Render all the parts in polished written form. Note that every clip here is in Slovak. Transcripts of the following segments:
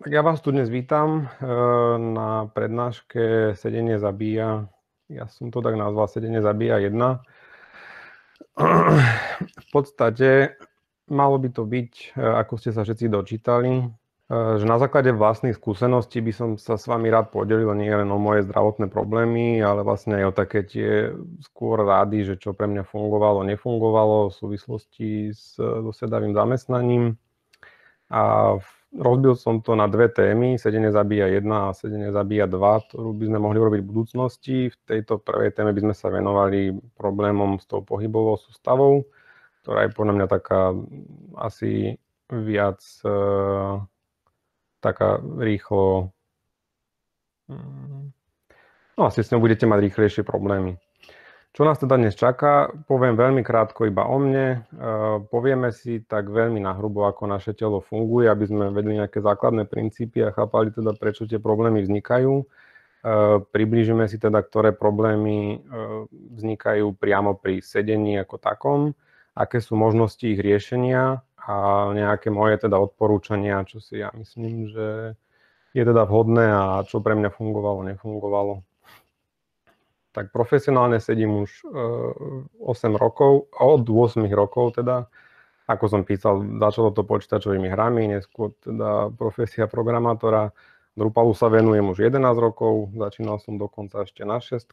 Tak ja vás tu dnes vítam na prednáške Sedenie zabíja. Ja som to tak nazval Sedenie zabíja 1. V podstate malo by to byť, ako ste sa všetci dočítali, že na základe vlastných skúseností by som sa s vami rád podelil nie len o moje zdravotné problémy, ale vlastne aj o také tie skôr rády, že čo pre mňa fungovalo, nefungovalo v súvislosti so sedavým zamestnaním. A rozbil som to na dve témy, Sedenie zabíja 1 a Sedenie zabíja 2, ktorú by sme mohli urobiť v budúcnosti. V tejto prvej téme by sme sa venovali problémom s tou pohybovou sústavou, ktorá je podľa mňa taká asi viac taká rýchlo... No asi s ňou budete mať rýchlejšie problémy. Čo nás teda dnes čaká, poviem veľmi krátko iba o mne. Povieme si tak veľmi nahrubo, ako naše telo funguje, aby sme vedeli nejaké základné princípy a chápali teda, prečo tie problémy vznikajú. Priblížime si teda, ktoré problémy vznikajú priamo pri sedení ako takom, aké sú možnosti ich riešenia a nejaké moje teda odporúčania, čo si ja myslím, že je teda vhodné a čo pre mňa fungovalo, nefungovalo. Tak profesionálne sedím už 8 rokov, od 8 rokov teda, ako som písal, začalo to počítačovými hrami, neskôr teda profesia programátora. Drupalu sa venujem už 11 rokov, začínal som dokonca ešte na 6.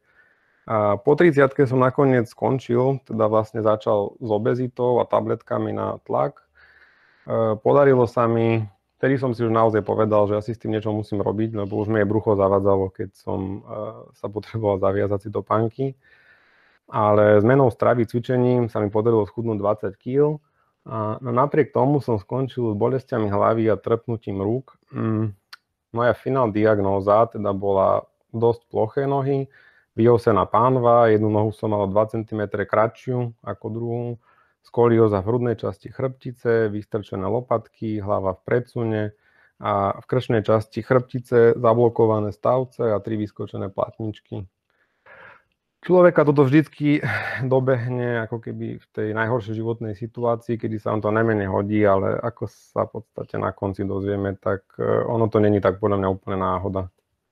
A po 30-ke som nakoniec skončil, teda vlastne začal s obezitou a tabletkami na tlak. Podarilo sa mi, vtedy som si už naozaj povedal, že asi s tým niečo musím robiť, lebo už mi aj brucho zavadzalo, keď som sa potreboval zaviazať si do panky. Ale zmenou stravy, cvičením sa mi podarilo schudnúť 20 kg. A napriek tomu som skončil s bolestiami hlavy a trpnutím rúk. Moja finálna diagnóza teda bola dosť ploché nohy, vyhosená pánva, jednu nohu som mal 2 cm kratšiu ako druhú, skolióza v hrudnej časti chrbtice, vystrčené lopatky, hlava v predsune a v krčnej časti chrbtice zablokované stavce a 3 vyskočené platničky. Človeka toto vždycky dobehne ako keby v tej najhoršej životnej situácii, kedy sa vám to najmenej hodí, ale ako sa v podstate na konci dozvieme, tak ono to není tak podľa mňa úplne náhoda.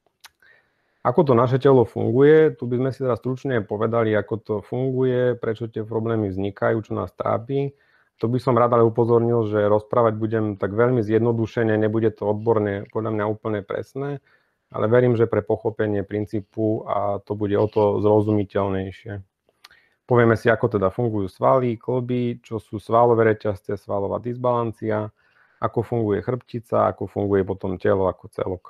Ako to naše telo funguje, tu by sme si teraz stručne povedali, ako to funguje, prečo tie problémy vznikajú, čo nás trápi. To by som rád ale upozornil, že rozprávať budem tak veľmi zjednodušene, nebude to odborne podľa mňa úplne presné, ale verím, že pre pochopenie princípu a to bude o to zrozumiteľnejšie. Povieme si, ako teda fungujú svaly, kĺby, čo sú svalové reťazce, svalová dysbalancia, ako funguje chrbtica, ako funguje potom telo ako celok.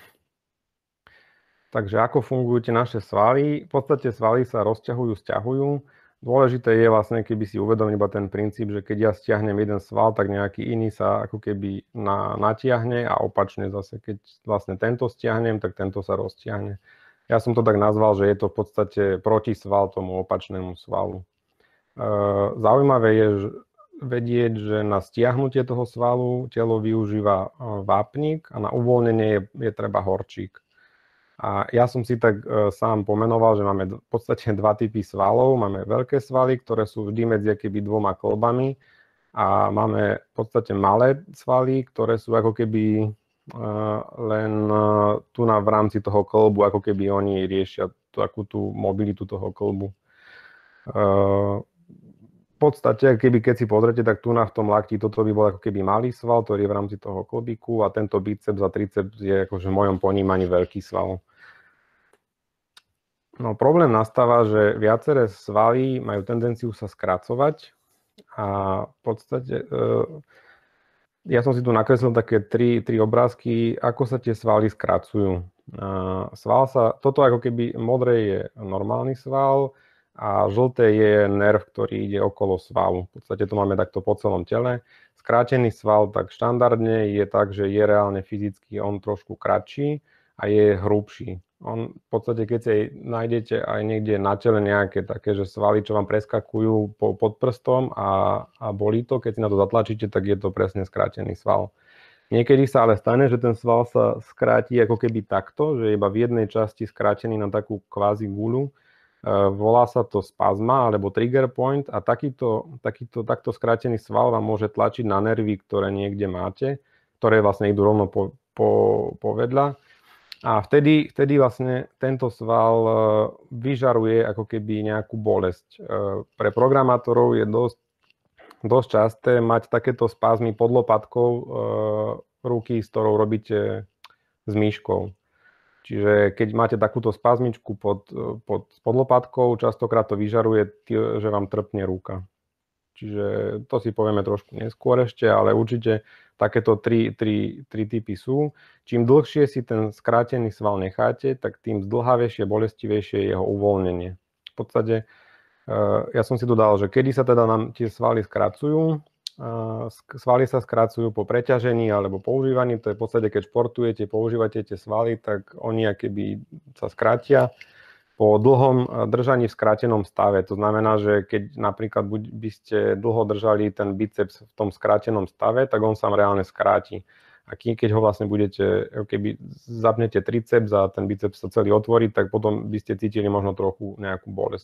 Takže ako fungujú tie naše svaly? V podstate svaly sa rozťahujú, sťahujú. Dôležité je vlastne, keby si uvedomil iba ten princíp, že keď ja stiahnem jeden sval, tak nejaký iný sa ako keby natiahne a opačne zase, keď vlastne tento stiahnem, tak tento sa roztiahne. Ja som to tak nazval, že je to v podstate protisval tomu opačnému svalu. Zaujímavé je vedieť, že na stiahnutie toho svalu telo využíva vápnik a na uvoľnenie je treba horčík. A ja som si tak sám pomenoval, že máme v podstate 2 typy svalov. Máme veľké svaly, ktoré sú vždy medzi akýby 2 kĺbami a máme v podstate malé svaly, ktoré sú ako keby len tu v rámci toho kĺbu, ako keby oni riešia takú tú mobilitu toho kĺbu. V podstate, keď si pozrete, tak tu v tom lakti toto by bol ako keby malý sval, ktorý je v rámci toho klbíku a tento biceps a triceps je akože v mojom ponímaní veľký sval. No problém nastáva, že viaceré svaly majú tendenciu sa skracovať a v podstate ja som si tu nakreslil také tri obrázky, ako sa tie svaly skracujú. Toto ako keby modré je normálny sval a žlté je nerv, ktorý ide okolo svalu. V podstate to máme takto po celom tele. Skrátený sval tak štandardne je tak, že je reálne fyzicky on trošku kratší a je hrubší. On v podstate, keď si nájdete aj niekde na tele nejaké také, že svaly, čo vám preskakujú pod prstom a bolí to, keď si na to zatlačíte, tak je to presne skrátený sval. Niekedy sa ale stane, že ten sval sa skráti ako keby takto, že je iba v jednej časti skrátený na takú kvázi guľu. Volá sa to spazma alebo trigger point a takto skrátený sval vám môže tlačiť na nervy, ktoré niekde máte, ktoré vlastne idú rovno povedľa. A vtedy vlastne tento sval vyžaruje ako keby nejakú bolesť. Pre programátorov je dosť časté mať takéto spazmy pod lopatkou ruky, s ktorou robíte s myškou. Čiže keď máte takúto spazmičku pod lopatkou, častokrát to vyžaruje, že vám trpne ruka. Čiže to si povieme trošku neskôr ešte, ale určite takéto tri typy sú. Čím dlhšie si ten skrátený sval necháte, tak tým zdĺhavejšie, bolestivejšie je jeho uvoľnenie. V podstate ja som si tu dal, že kedy sa teda nám tie svaly skracujú. Svaly sa skracujú po preťažení alebo používaní. To je v podstate, keď športujete, používate tie svaly, tak oni akoby sa skrátia po dlhom držaní v skrátenom stave. To znamená, že keď napríklad by ste dlho držali ten biceps v tom skrátenom stave, tak on sa reálne skráti. A keď ho vlastne budete, keby zapnete triceps a ten biceps sa celý otvorí, tak potom by ste cítili možno trochu nejakú bolesť.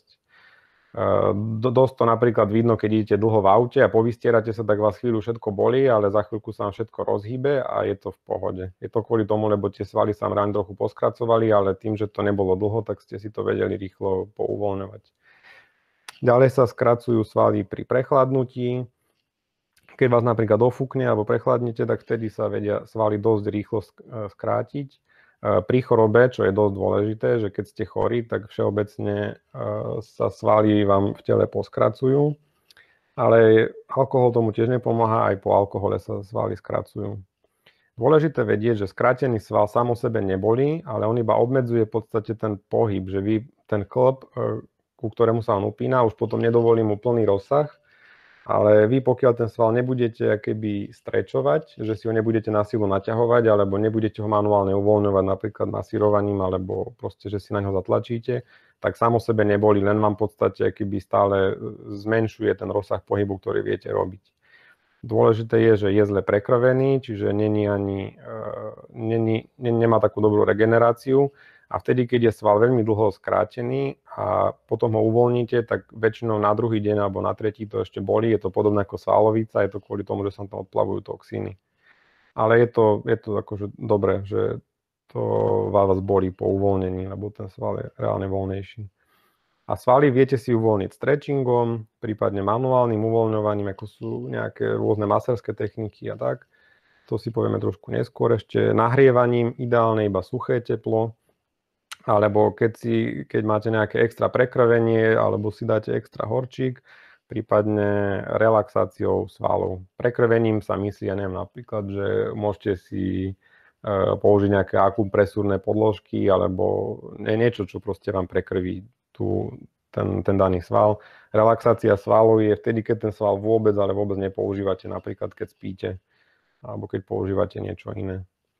Dosť to napríklad vidno, keď idete dlho v aute a povystierate sa, tak vás chvíľu všetko bolí, ale za chvíľku sa vám všetko rozhýbe a je to v pohode. Je to kvôli tomu, lebo tie svaly sa vám trochu poskracovali, ale tým, že to nebolo dlho, tak ste si to vedeli rýchlo pouvoľňovať. Ďalej sa skracujú svaly pri prechladnutí. Keď vás napríklad ofúkne alebo prechladnete, tak vtedy sa vedia svaly dosť rýchlo skrátiť. Pri chorobe, čo je dosť dôležité, že keď ste chorí, tak všeobecne sa svaly vám v tele poskracujú, ale alkohol tomu tiež nepomáha, aj po alkohole sa svaly skracujú. Dôležité vedieť, že skrátený sval sám o sebe nebolí, ale on iba obmedzuje v podstate ten pohyb, že vy ten klb, ku ktorému sa on upína, už potom nedovolí mu plný rozsah, ale vy pokiaľ ten sval nebudete keby strečovať, že si ho nebudete na silu naťahovať, alebo nebudete ho manuálne uvoľňovať napríklad masírovaním, alebo proste, že si na ňo zatlačíte, tak sám o sebe neboli, len vám v podstate keby stále zmenšuje ten rozsah pohybu, ktorý viete robiť. Dôležité je, že je zle prekrvený, čiže nemá takú dobrú regeneráciu. A vtedy, keď je sval veľmi dlho skrátený a potom ho uvoľníte, tak väčšinou na druhý deň alebo na tretí to ešte bolí. Je to podobné ako svalovica, je to kvôli tomu, že sa tam odplavujú toxíny. Ale je to akože dobré, že to vás bolí po uvoľnení, lebo ten sval je reálne voľnejší. A svaly viete si uvoľniť stretchingom, prípadne manuálnym uvoľňovaním, ako sú nejaké rôzne maserské techniky a tak. To si povieme trošku neskôr ešte. Nahrievaním, ideálne iba suché teplo. Alebo keď máte nejaké extra prekrvenie, alebo si dáte extra horčík, prípadne relaxáciou svalov. Prekrvením sa myslí, ja neviem, napríklad, že môžete si použiť nejaké akupresúrne podložky, alebo niečo, čo proste vám prekrví ten daný sval. Relaxácia svalov je vtedy, keď ten sval vôbec nepoužívate, napríklad keď spíte, alebo keď používate niečo iné.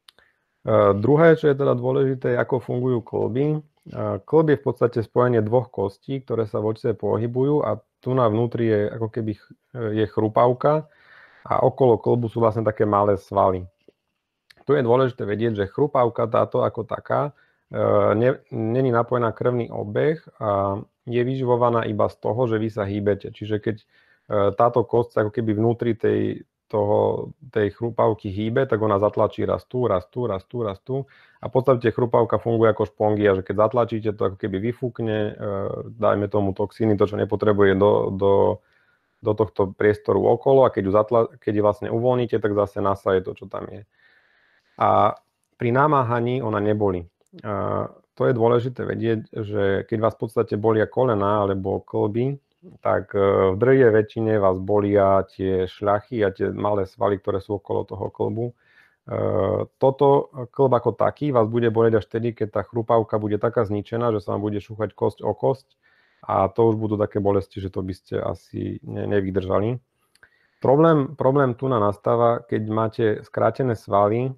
Druhé, čo je teda dôležité, je, ako fungujú kĺby. Kĺb je v podstate spojenie dvoch kostí, ktoré sa voči sebe pohybujú a tu na vnútri je ako keby je chrupavka a okolo kĺbu sú vlastne také malé svaly. Tu je dôležité vedieť, že chrupavka táto ako taká není napojená na krvný obeh a je vyživovaná iba z toho, že vy sa hýbete. Čiže keď táto kosť sa ako keby vnútri tej chrupavky hýbe, tak ona zatlačí raz tu a v podstate chrupavka funguje ako špongia, že keď zatlačíte, to ako keby vyfúkne, dajme tomu toxíny, to čo nepotrebuje do tohto priestoru okolo a keď ju vlastne uvoľníte, tak zase nasaje to, čo tam je. A pri namáhaní ona nebolí. To je dôležité vedieť, že keď vás v podstate bolia kolená alebo kĺby, tak v drvivej väčšine vás bolia tie šľachy a tie malé svaly, ktoré sú okolo toho kĺbu. Toto kĺb ako taký vás bude bolieť až vtedy, keď tá chrupavka bude taká zničená, že sa vám bude šúchať kosť o kosť a to už budú také bolesti, že to by ste asi nevydržali. Problém tu nastáva, keď máte skrátené svaly,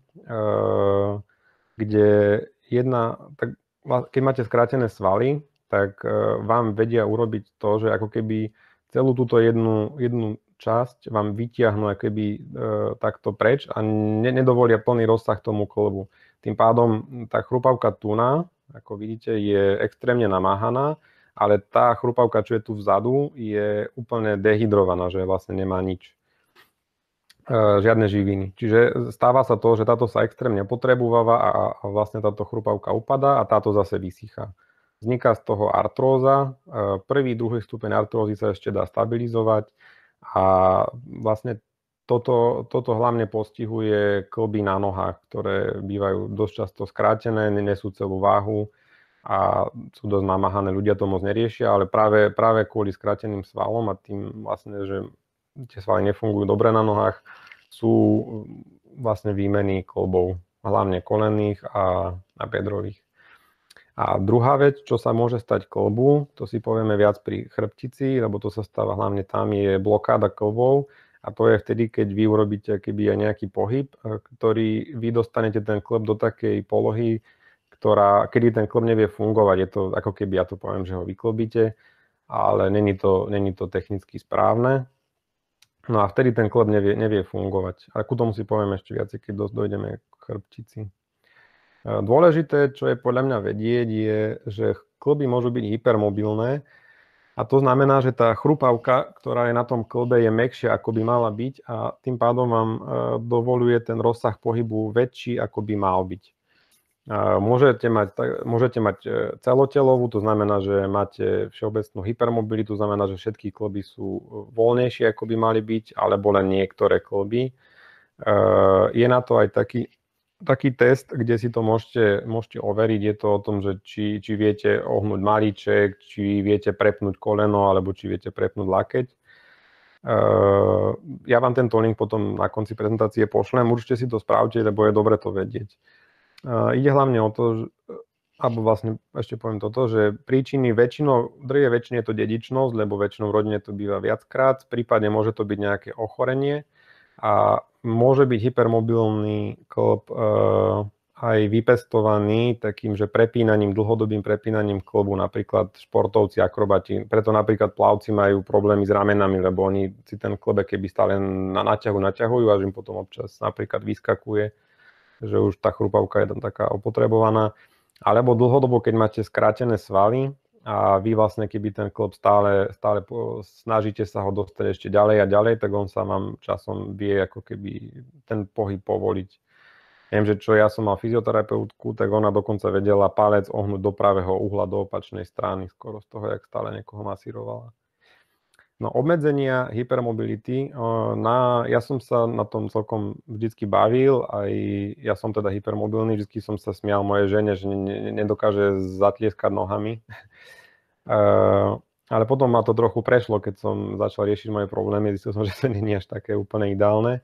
keď máte skrátené svaly, tak vám vedia urobiť to, že ako keby celú túto jednu časť vám vytiahnu ako keby takto preč a nedovolia plný rozsah tomu kĺbu. Tým pádom tá chrupavka tuna, ako vidíte, je extrémne namáhaná, ale tá chrupavka, čo je tu vzadu, je úplne dehydrovaná, že vlastne nemá nič. žiadne živiny. Čiže stáva sa to, že táto sa extrémne potrebováva a vlastne táto chrupavka upadá a táto zase vysychá. Vzniká z toho artróza. Prvý, druhý stupeň artrózy sa ešte dá stabilizovať a vlastne toto hlavne postihuje klby na nohách, ktoré bývajú dosť často skrátené, nesú celú váhu a sú dosť namáhané. Ľudia to moc neriešia, ale práve kvôli skráteným svalom a tým vlastne, že tie svaly nefungujú dobre na nohách, sú vlastne výmeny klbov, hlavne kolenných a bedrových. A druhá vec, čo sa môže stať klbu, to si povieme viac pri chrbtici, lebo to sa stáva hlavne tam, je blokáda klbov. A to je vtedy, keď vy urobíte keby aj nejaký pohyb, ktorý vy dostanete ten klb do takej polohy, kedy ten klb nevie fungovať. Je to ako keby, ja to poviem, že ho vyklbíte, ale není to technicky správne. No a vtedy ten klb nevie fungovať. Ale ku tomu si poviem ešte viac, keď dojdeme k chrbtici. Dôležité, čo je podľa mňa vedieť, je, že klby môžu byť hypermobilné a to znamená, že tá chrupavka, ktorá je na tom klbe, je mäkšia, ako by mala byť a tým pádom vám dovoluje ten rozsah pohybu väčší, ako by mal byť. Môžete mať celotelovú, to znamená, že máte všeobecnú hypermobilitu, to znamená, že všetky klby sú voľnejšie, ako by mali byť, alebo len niektoré klby. Je na to aj taký test, kde si to môžete overiť. Je to o tom, že či viete ohnúť malíček, či viete prepnúť koleno, alebo či viete prepnúť lakeť. Ja vám tento link potom na konci prezentácie pošlem. Určite si to spravte, lebo je dobre to vedieť. Ide hlavne o to, alebo vlastne ešte poviem toto, že príčiny drvie väčšine je to dedičnosť, lebo väčšinou v rodine to býva viackrát, prípadne môže to byť nejaké ochorenie a môže byť hypermobilný klb aj vypestovaný takým, že dlhodobým prepínaním klbu, napríklad športovci, akrobati, preto napríklad plavci majú problémy s ramenami, lebo oni si ten klbek keby stále na naťahujú, až im potom občas napríklad vyskakuje, že už tá chrupavka je tam taká opotrebovaná. Alebo dlhodobo, keď máte skrátené svaly a vy vlastne, keby ten klb stále snažíte sa ho dostať ešte ďalej a ďalej, tak on sa vám časom vie ako keby ten pohyb povoliť. Viem, že ja som mal fyzioterapeutku, tak ona dokonca vedela palec ohnúť do pravého uhla, do opačnej strany, skoro z toho, jak stále niekoho masírovala. No, obmedzenia hypermobility. Ja som sa na tom celkom vždycky bavil, aj ja som teda hypermobilný, vždycky som sa smial mojej žene, že nedokáže zatlieskať nohami. Ale potom ma to trochu prešlo, keď som začal riešiť moje problémy, zistil som, že to nie je až také úplne ideálne.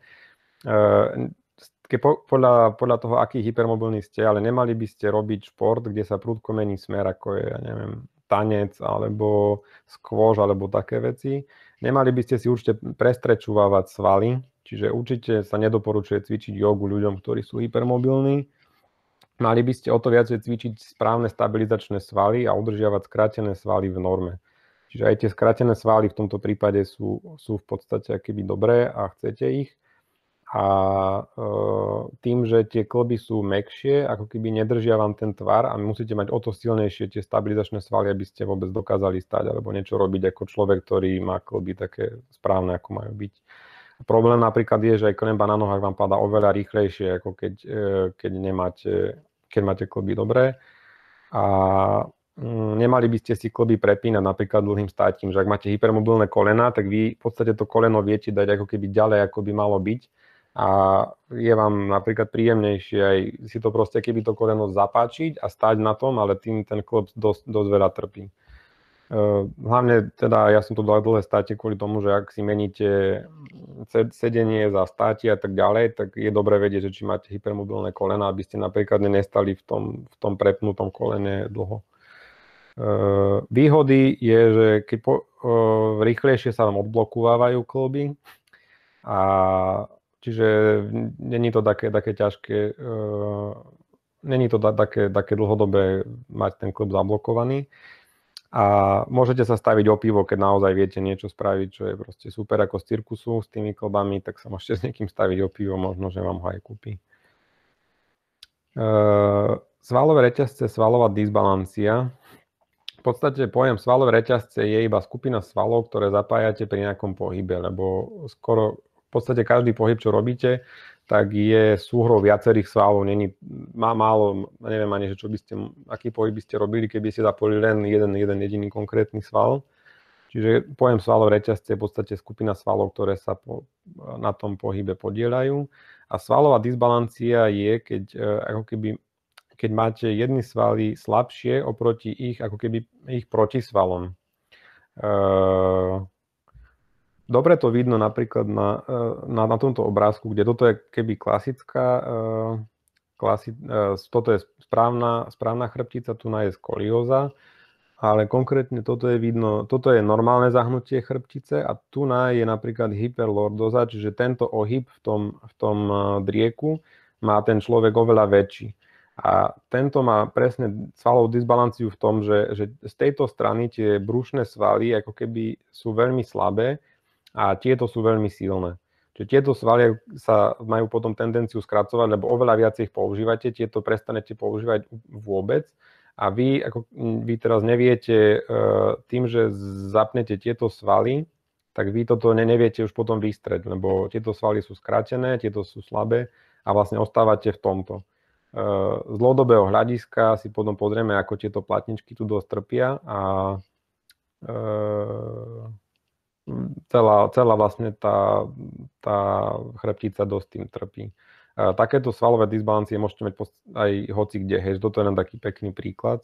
Podľa toho, aký hypermobilný ste, ale nemali by ste robiť šport, kde sa prudko mení smer, ako je, ja neviem, tanec alebo skôš alebo také veci. Nemali by ste si určite prestrečovávať svaly, čiže určite sa nedoporučuje cvičiť jogu ľuďom, ktorí sú hypermobilní. Mali by ste o to viacej cvičiť správne stabilizačné svaly a udržiavať skrátené svaly v norme. Čiže aj tie skrátené svaly v tomto prípade sú v podstate akoby dobré a chcete ich. A tým, že tie klby sú mäkšie, ako keby nedržia vám ten tvar a musíte mať o to silnejšie tie stabilizačné svaly, aby ste vôbec dokázali stať alebo niečo robiť ako človek, ktorý má klby také správne, ako majú byť. Problém napríklad je, že aj klemba na nohách vám padá oveľa rýchlejšie, ako keď máte klby dobré. A nemali by ste si klby prepínať napríklad dlhým státím, že ak máte hypermobilné kolena, tak vy v podstate to koleno viete dať ako keby ďalej, ako by malo byť. A je vám napríklad príjemnejšie aj si to proste, keby to koleno zapáčiť a stať na tom, ale tým ten klb dosť veľa trpí. Hlavne teda, ja som to dal dlhé státie kvôli tomu, že ak si meníte sedenie za státie a tak ďalej, tak je dobre vedieť, že či máte hypermobilné kolena, aby ste napríklad nestali v tom prepnutom kolene dlho. Výhody je, že keď rýchlejšie sa vám odblokovávajú klby a čiže není to také ťažké, není to také dlhodobé mať ten klb zablokovaný. A môžete sa staviť o pivo, keď naozaj viete niečo spraviť, čo je proste super ako z cirkusu s tými klbami, tak sa môžete s niekým staviť o pivo, možno, že vám ho aj kúpi. Svalové reťazce, svalová disbalancia. V podstate pojem svalové reťazce je iba skupina svalov, ktoré zapájate pri nejakom pohybe, lebo skoro v podstate každý pohyb, čo robíte, tak je súhrou viacerých svalov. Má málo, neviem ani, že aký pohyb by ste robili, keby ste zapojili len jeden jediný konkrétny sval. Čiže pojem svalov reťazce je v podstate skupina svalov, ktoré sa na tom pohybe podieľajú. A svalová disbalancia je, keď máte jedny svaly slabšie oproti ich protisvalom. Dobre to vidno napríklad na tomto obrázku, kde toto je keby toto je správna chrbtica, tu je skolióza, ale konkrétne toto je vidno, toto je normálne zahnutie chrbtice a tu je napríklad hyperlordóza, čiže tento ohyb v tom drieku má ten človek oveľa väčší. A tento má presne svalovú disbalanciu v tom, že z tejto strany tie brušné svaly ako keby sú veľmi slabé a tieto sú veľmi silné. Čiže tieto svaly sa majú potom tendenciu skracovať, lebo oveľa viac ich používate, tieto prestanete používať vôbec a vy teraz neviete tým, že zapnete tieto svaly, tak vy toto neviete už potom vystrieť, lebo tieto svaly sú skrátené, tieto sú slabé a vlastne ostávate v tomto. Z dlhodobého hľadiska si potom pozrieme, ako tieto platničky tu dosť trpia a celá vlastne tá chrbtica dosť tým trpí. Takéto svalové disbalancie môžete mať aj hoci kde, hej, toto je len taký pekný príklad.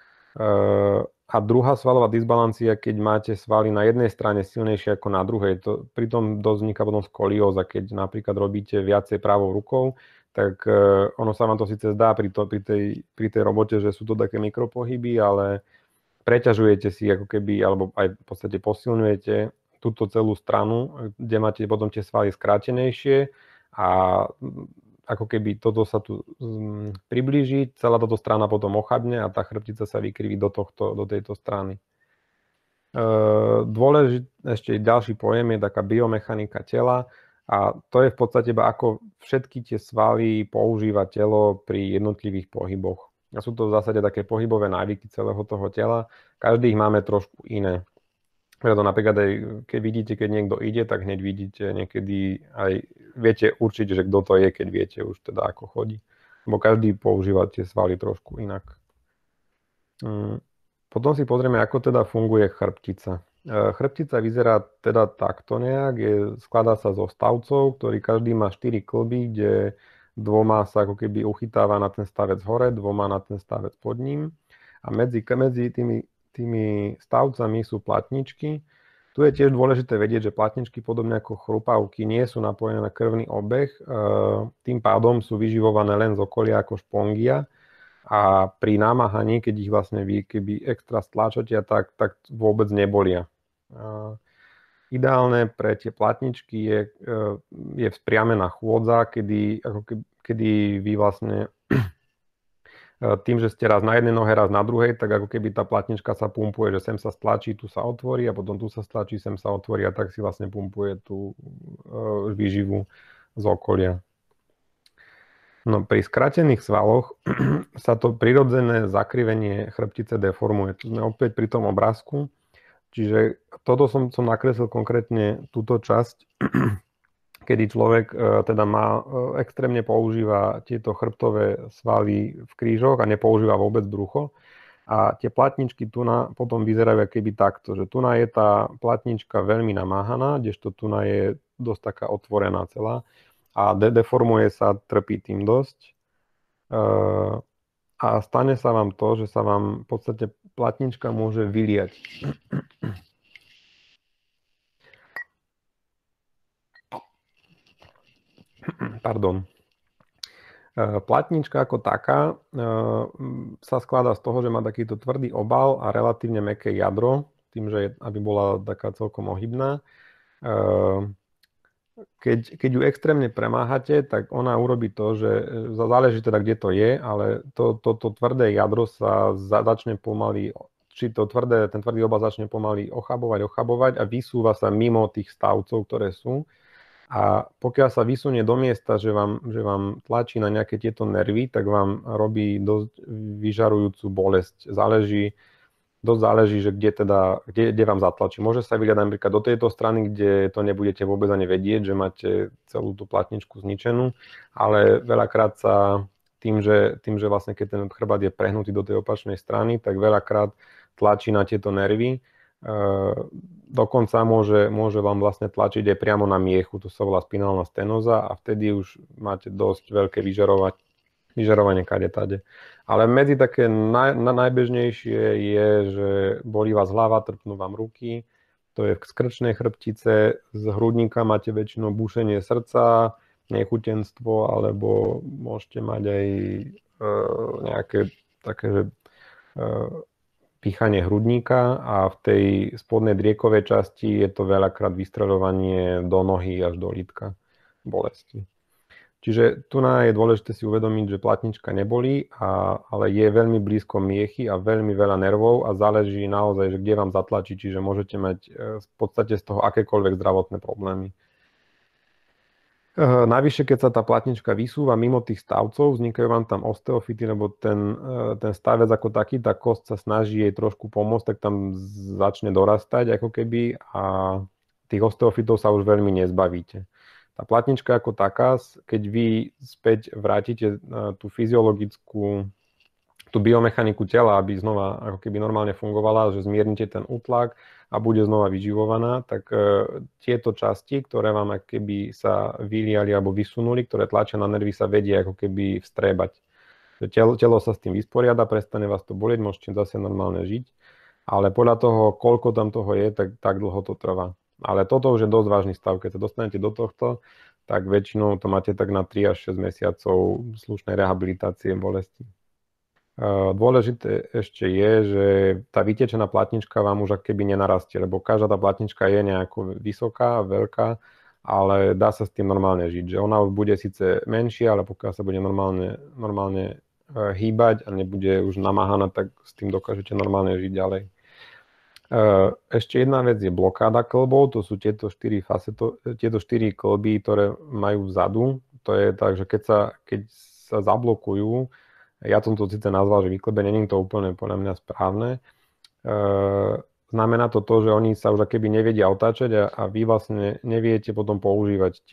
A druhá svalová disbalancia, keď máte svaly na jednej strane silnejšie ako na druhej, pritom dosť vzniká potom skolióza, keď napríklad robíte viacej pravou rukou, tak ono sa vám to síce zdá pri tej robote, že sú to také mikropohyby, ale preťažujete si ako keby, alebo aj v podstate posilňujete túto celú stranu, kde máte potom tie svaly skrátenejšie a ako keby toto sa tu priblíži, celá táto strana potom ochabne a tá chrbtica sa vykriví do tejto strany. Dôležitý ešte ďalší pojem je taká biomechanika tela. A to je v podstate iba ako všetky tie svaly používa telo pri jednotlivých pohyboch. A sú to v zásade také pohybové návyky celého toho tela. Každý ich máme trošku iné. Preto napríklad aj keď vidíte, keď niekto ide, tak hneď vidíte niekedy aj viete určiť, že kto to je, keď viete už teda ako chodí. Lebo každý používa tie svaly trošku inak. Potom si pozrieme, ako teda funguje chrbtica. Chrbtica vyzerá teda takto nejak, skladá sa zo stavcov, ktorý každý má 4 kĺby, kde dvoma sa ako keby uchytáva na ten stavec hore, dvoma na ten stavec pod ním. A medzi tými stavcami sú platničky. Tu je tiež dôležité vedieť, že platničky podobne ako chrupavky nie sú napojené na krvný obeh, tým pádom sú vyživované len z okolia ako špongia. A pri namáhaní, keď ich vlastne vy keby extra stláčate, tak vôbec nebolia. Ideálne pre tie platničky je vzpriamená chôdza, kedy vy vlastne tým, že ste raz na jednej nohe, raz na druhej, tak ako keby tá platnička sa pumpuje, že sem sa stlačí, tu sa otvorí a potom tu sa stlačí, sem sa otvorí a tak si vlastne pumpuje tú výživu z okolia. No, pri skratených svaloch sa to prirodzené zakrivenie chrbtice deformuje. Tu sme opäť pri tom obrázku. Čiže toto som nakreslil konkrétne túto časť, kedy človek teda extrémne používa tieto chrbtové svaly v krížoch a nepoužíva vôbec brucho. A tie platničky tu potom vyzerajú ako keby takto, že tu je tá platnička veľmi namáhaná, kdežto tu je dosť taká otvorená celá a deformuje sa, trpí tým dosť. A stane sa vám to, že sa vám v podstate platnička môže vyliať. Pardon. Platnička ako taká sa skladá z toho, že má takýto tvrdý obal a relatívne mäkké jadro, tým, že aby bola taká celkom ohybná. Keď ju extrémne premáhate, tak ona urobí to, že záleží teda, kde to je, ale to tvrdé jadro sa začne pomaly, ten tvrdý obal začne pomaly ochabovať a vysúva sa mimo tých stavcov, ktoré sú. A pokiaľ sa vysunie do miesta, že vám tlačí na nejaké tieto nervy, tak vám robí dosť vyžarujúcu bolesť. Záleží, dosť záleží, že kde vám zatlačí. Môže sa vyliať napríklad do tejto strany, kde to nebudete vôbec ani vedieť, že máte celú tú platničku zničenú, ale veľakrát sa tým, že vlastne keď ten chrbát je prehnutý do tej opačnej strany, tak veľakrát tlačí na tieto nervy. Dokonca môže vám vlastne tlačiť aj priamo na miechu, to sa volá spinálna stenóza a vtedy už máte dosť veľké vyžarovanie kadetade. Ale medzi také najbežnejšie je, že bolí vás hlava, trpnú vám ruky, to je z krčnej chrbtice, z hrudníka máte väčšinou bušenie srdca, nechutenstvo, alebo môžete mať aj nejaké také, že pýchanie hrudníka a v tej spodnej driekovej časti je to veľakrát vystreľovanie do nohy až do lítka bolesti. Čiže tu je dôležité si uvedomiť, že platnička nebolí, ale je veľmi blízko miechy a veľmi veľa nervov a záleží naozaj, že kde vám zatlačí, čiže môžete mať v podstate z toho akékoľvek zdravotné problémy. Navyše, keď sa tá platnička vysúva mimo tých stavcov, vznikajú vám tam osteofity, lebo ten stavec ako taký, tá kosť sa snaží jej trošku pomôcť, tak tam začne dorastať ako keby a tých osteofitov sa už veľmi nezbavíte. Tá platnička ako taká, keď vy späť vrátite tú fyziologickú, tú biomechaniku tela, aby znova ako keby normálne fungovala, že zmiernite ten útlak a bude znova vyživovaná, tak tieto časti, ktoré vám ako keby sa vyliali alebo vysunuli, ktoré tlačia na nervy, sa vedie ako keby vstrebať. Telo sa s tým vysporiada, prestane vás to bolieť, môžete zase normálne žiť, ale podľa toho, koľko tam toho je, tak dlho to trvá. Ale toto už je dosť vážny stav. Keď sa dostanete do tohto, tak väčšinou to máte tak na 3 až 6 mesiacov slušnej rehabilitácie bolesti. Dôležité ešte je, že tá vytečená platnička vám už keby nenarastie, lebo každá tá platnička je nejako vysoká, veľká, ale dá sa s tým normálne žiť. Že ona už bude síce menšia, ale pokiaľ sa bude normálne hýbať a nebude už namáhaná, tak s tým dokážete normálne žiť ďalej. Ešte jedna vec je blokáda kĺbov, to sú tieto 4 kĺby, ktoré majú vzadu. To je tak, že keď sa zablokujú, ja som to síce nazval, že vyklbenie, nie je to úplne podľa mňa správne. Znamená to, že oni sa už keby nevedia otáčať a vy vlastne neviete potom používať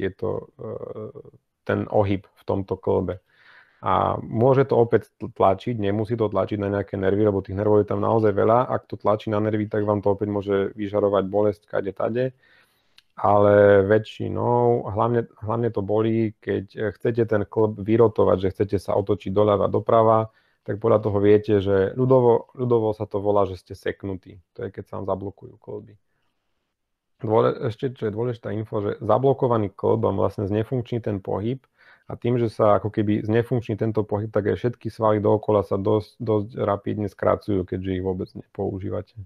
ten ohyb v tomto kĺbe. A môže to opäť tlačiť, nemusí to tlačiť na nejaké nervy, lebo tých nervov je tam naozaj veľa. Ak to tlačí na nervy, tak vám to opäť môže vyžarovať bolesť kade-tade. Ale väčšinou, hlavne to bolí, keď chcete ten klb vyrotovať, že chcete sa otočiť doľava, doprava, tak podľa toho viete, že ľudovo sa to volá, že ste seknutí. To je, keď sa vám zablokujú kĺby. Ešte, čo je dôležitá info, že zablokovaný kĺb vám vlastne znefunkční ten pohyb, a tým, že sa ako keby znefunkční tento pohyb, tak aj všetky svaly dookola sa dosť rapidne skracujú, keďže ich vôbec nepoužívate.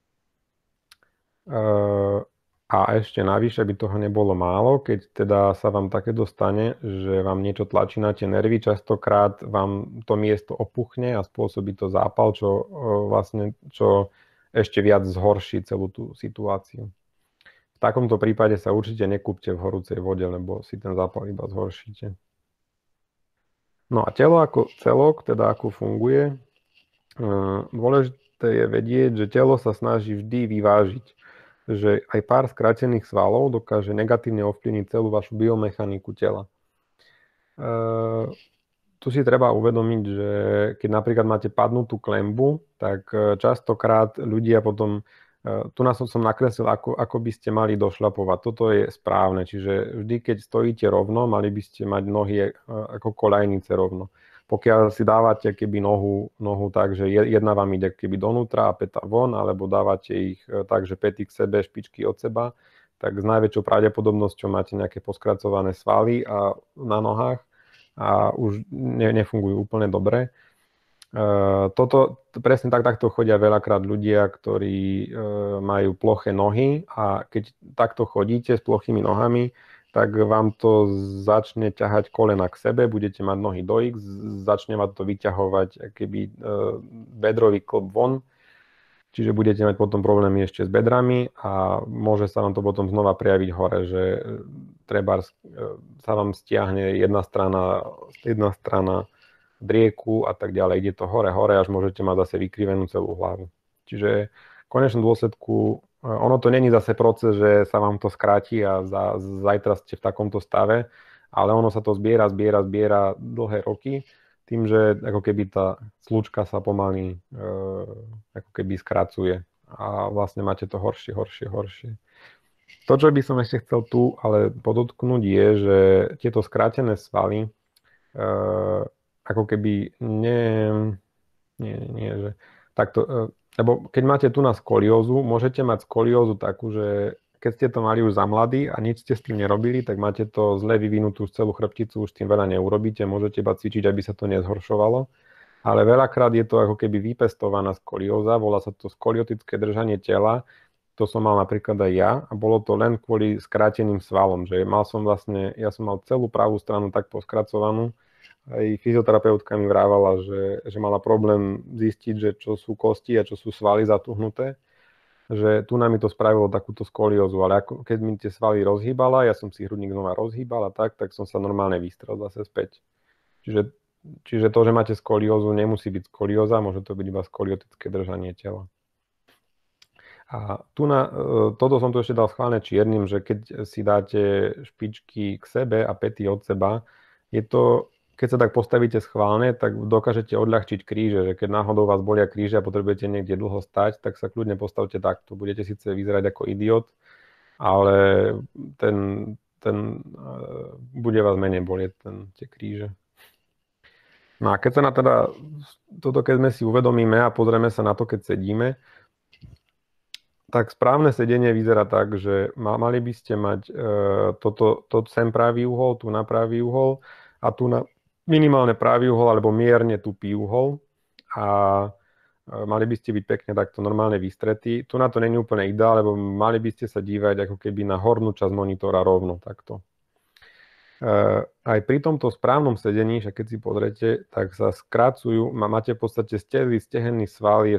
A ešte navyše by toho nebolo málo, keď teda sa vám takéto stane, že vám niečo tlačí na tie nervy, častokrát vám to miesto opuchne a spôsobí to zápal, čo ešte viac zhorší celú tú situáciu. V takomto prípade sa určite nekúpte v horúcej vode, lebo si ten zápal iba zhoršíte. No a telo ako celok, teda ako funguje, dôležité je vedieť, že telo sa snaží vždy vyvážiť, že aj pár skrátených svalov dokáže negatívne ovplyvniť celú vašu biomechaniku tela. Tu si treba uvedomiť, že keď napríklad máte padnutú klembu, tak častokrát ľudia potom tu nás som nakreslil, ako by ste mali došľapovať. Toto je správne, čiže vždy, keď stojíte rovno, mali by ste mať nohy ako koľajnice rovno. Pokiaľ si dávate keby nohu tak, že jedna vám ide keby donútra a päta von, alebo dávate ich tak, že päty k sebe, špičky od seba, tak s najväčšou pravdepodobnosťou máte nejaké poskracované svaly na nohách a už nefungujú úplne dobre. Presne takto chodia veľakrát ľudia, ktorí majú ploché nohy a keď takto chodíte s plochými nohami, tak vám to začne ťahať kolena k sebe, budete mať nohy do X, začne vám to vyťahovať keby bedrový klb von, čiže budete mať potom problémy ešte s bedrami a môže sa vám to potom znova prejaviť hore, že trebárs sa vám stiahne jedna strana drieku a tak ďalej. Ide to hore, až môžete mať zase vykrivenú celú hlavu. Čiže v konečnom dôsledku ono to není zase proces, že sa vám to skráti a zajtra ste v takomto stave, ale ono sa to zbiera dlhé roky, tým, že ako keby tá slučka sa pomaly ako keby skracuje a vlastne máte to horšie. To, čo by som ešte chcel tu ale podotknúť je, že tieto skrátené svaly ako keby nie, že takto, lebo keď máte tu na skoliózu, môžete mať skoliózu takú, že keď ste to mali už za mladý a nič ste s tým nerobili, tak máte to zle vyvinutú celú chrbticu, už tým veľa neurobíte, môžete iba cvičiť, aby sa to nezhoršovalo. Ale veľakrát je to ako keby vypestovaná skolióza, volá sa to skoliotické držanie tela, to som mal napríklad aj ja a bolo to len kvôli skráteným svalom, že ja som mal celú pravú stranu tak poskracovanú. Aj fyzioterapeutka mi vrávala, že mala problém zistiť, že čo sú kosti a čo sú svaly zatuhnuté, že tu nám mi to spravilo takúto skoliózu, ale keď mi tie svaly rozhýbala, ja som si hrudník znova rozhýbal a tak som sa normálne vystrel zase späť. Čiže to, že máte skoliózu, nemusí byť skolióza, môže to byť iba skoliotické držanie tela. A toto som tu ešte dal schválne čiernym, že keď si dáte špičky k sebe a päty od seba, keď sa tak postavíte schválne, tak dokážete odľahčiť kríže, že keď náhodou vás bolia kríže a potrebujete niekde dlho stať, tak sa kľudne postavte takto. Budete síce vyzerať ako idiot, ale bude vás menej bolieť tie kríže. No a keď sme si uvedomíme a pozrieme sa na to, keď sedíme, tak správne sedenie vyzerá tak, že mali by ste mať sem pravý uhol, tu na pravý uhol a tu na minimálne pravý uhol alebo mierne tupý uhol a mali by ste byť pekne takto normálne vystretí. Tu na to není úplne ideál, lebo mali by ste sa dívať ako keby na hornú časť monitora rovno takto. Aj pri tomto správnom sedení, však keď si pozrete, tak sa skracujú, máte v podstate stehenný sval je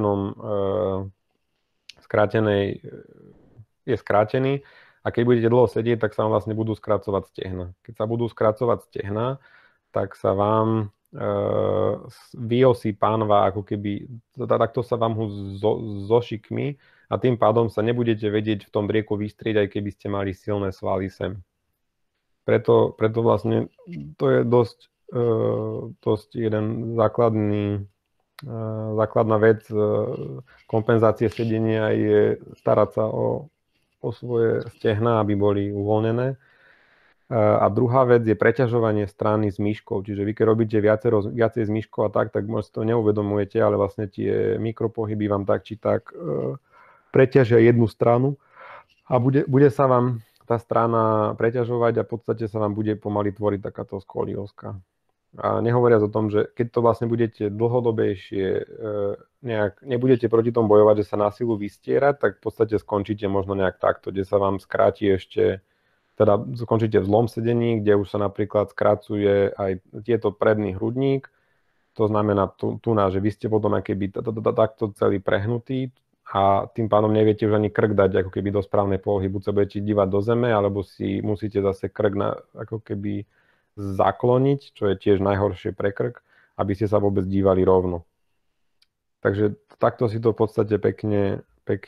skrátený a keď budete dlho sedieť, tak sa vám vlastne budú skracovať stehna. Keď sa budú skracovať stehna, tak sa vám vyosí pánva, ako keby, takto sa vám zošikmi a tým pádom sa nebudete vedieť v tom drieku vystrieť, aj keby ste mali silné svaly sem. Preto vlastne to je dosť jeden základná vec kompenzácie sedenia je starať sa o svoje stehná, aby boli uvoľnené. A druhá vec je preťažovanie strany s myškou. Čiže vy keď robíte viacej s myškou a tak možno si to neuvedomujete, ale vlastne tie mikropohyby vám tak či tak preťažia jednu stranu a bude sa vám tá strana preťažovať a v podstate sa vám bude pomaly tvoriť takáto skoliózka. A nehovoriac o tom, že keď to vlastne budete dlhodobejšie nebudete proti tomu bojovať, že sa na silu vystierať, tak v podstate skončíte možno nejak takto, kde sa vám skráti teda skončíte v zlom sedení, kde už sa napríklad skracuje aj tieto predný hrudník. To znamená že vy ste potom akoby takto celý prehnutý a tým pádom neviete už ani krk dať ako keby do správnej polohy. Buď sa budete dívať do zeme, alebo si musíte zase krk ako keby zakloniť, čo je tiež najhoršie pre krk, aby ste sa vôbec dívali rovno. Takže takto si to v podstate pekne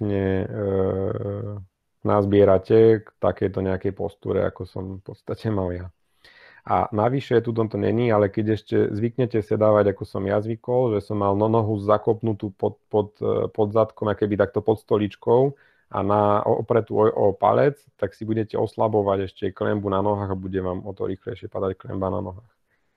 nazbierate k takejto nejakej postúre, ako som v podstate mal ja. A navyše, tu to není, ale keď ešte zvyknete sedávať, ako som ja zvykol, že som mal nohu zakopnutú pod zadkom, akoby takto pod stoličkou a opretú o palec, tak si budete oslabovať ešte klembu na nohách a bude vám o to rýchlejšie padať klemba na nohách.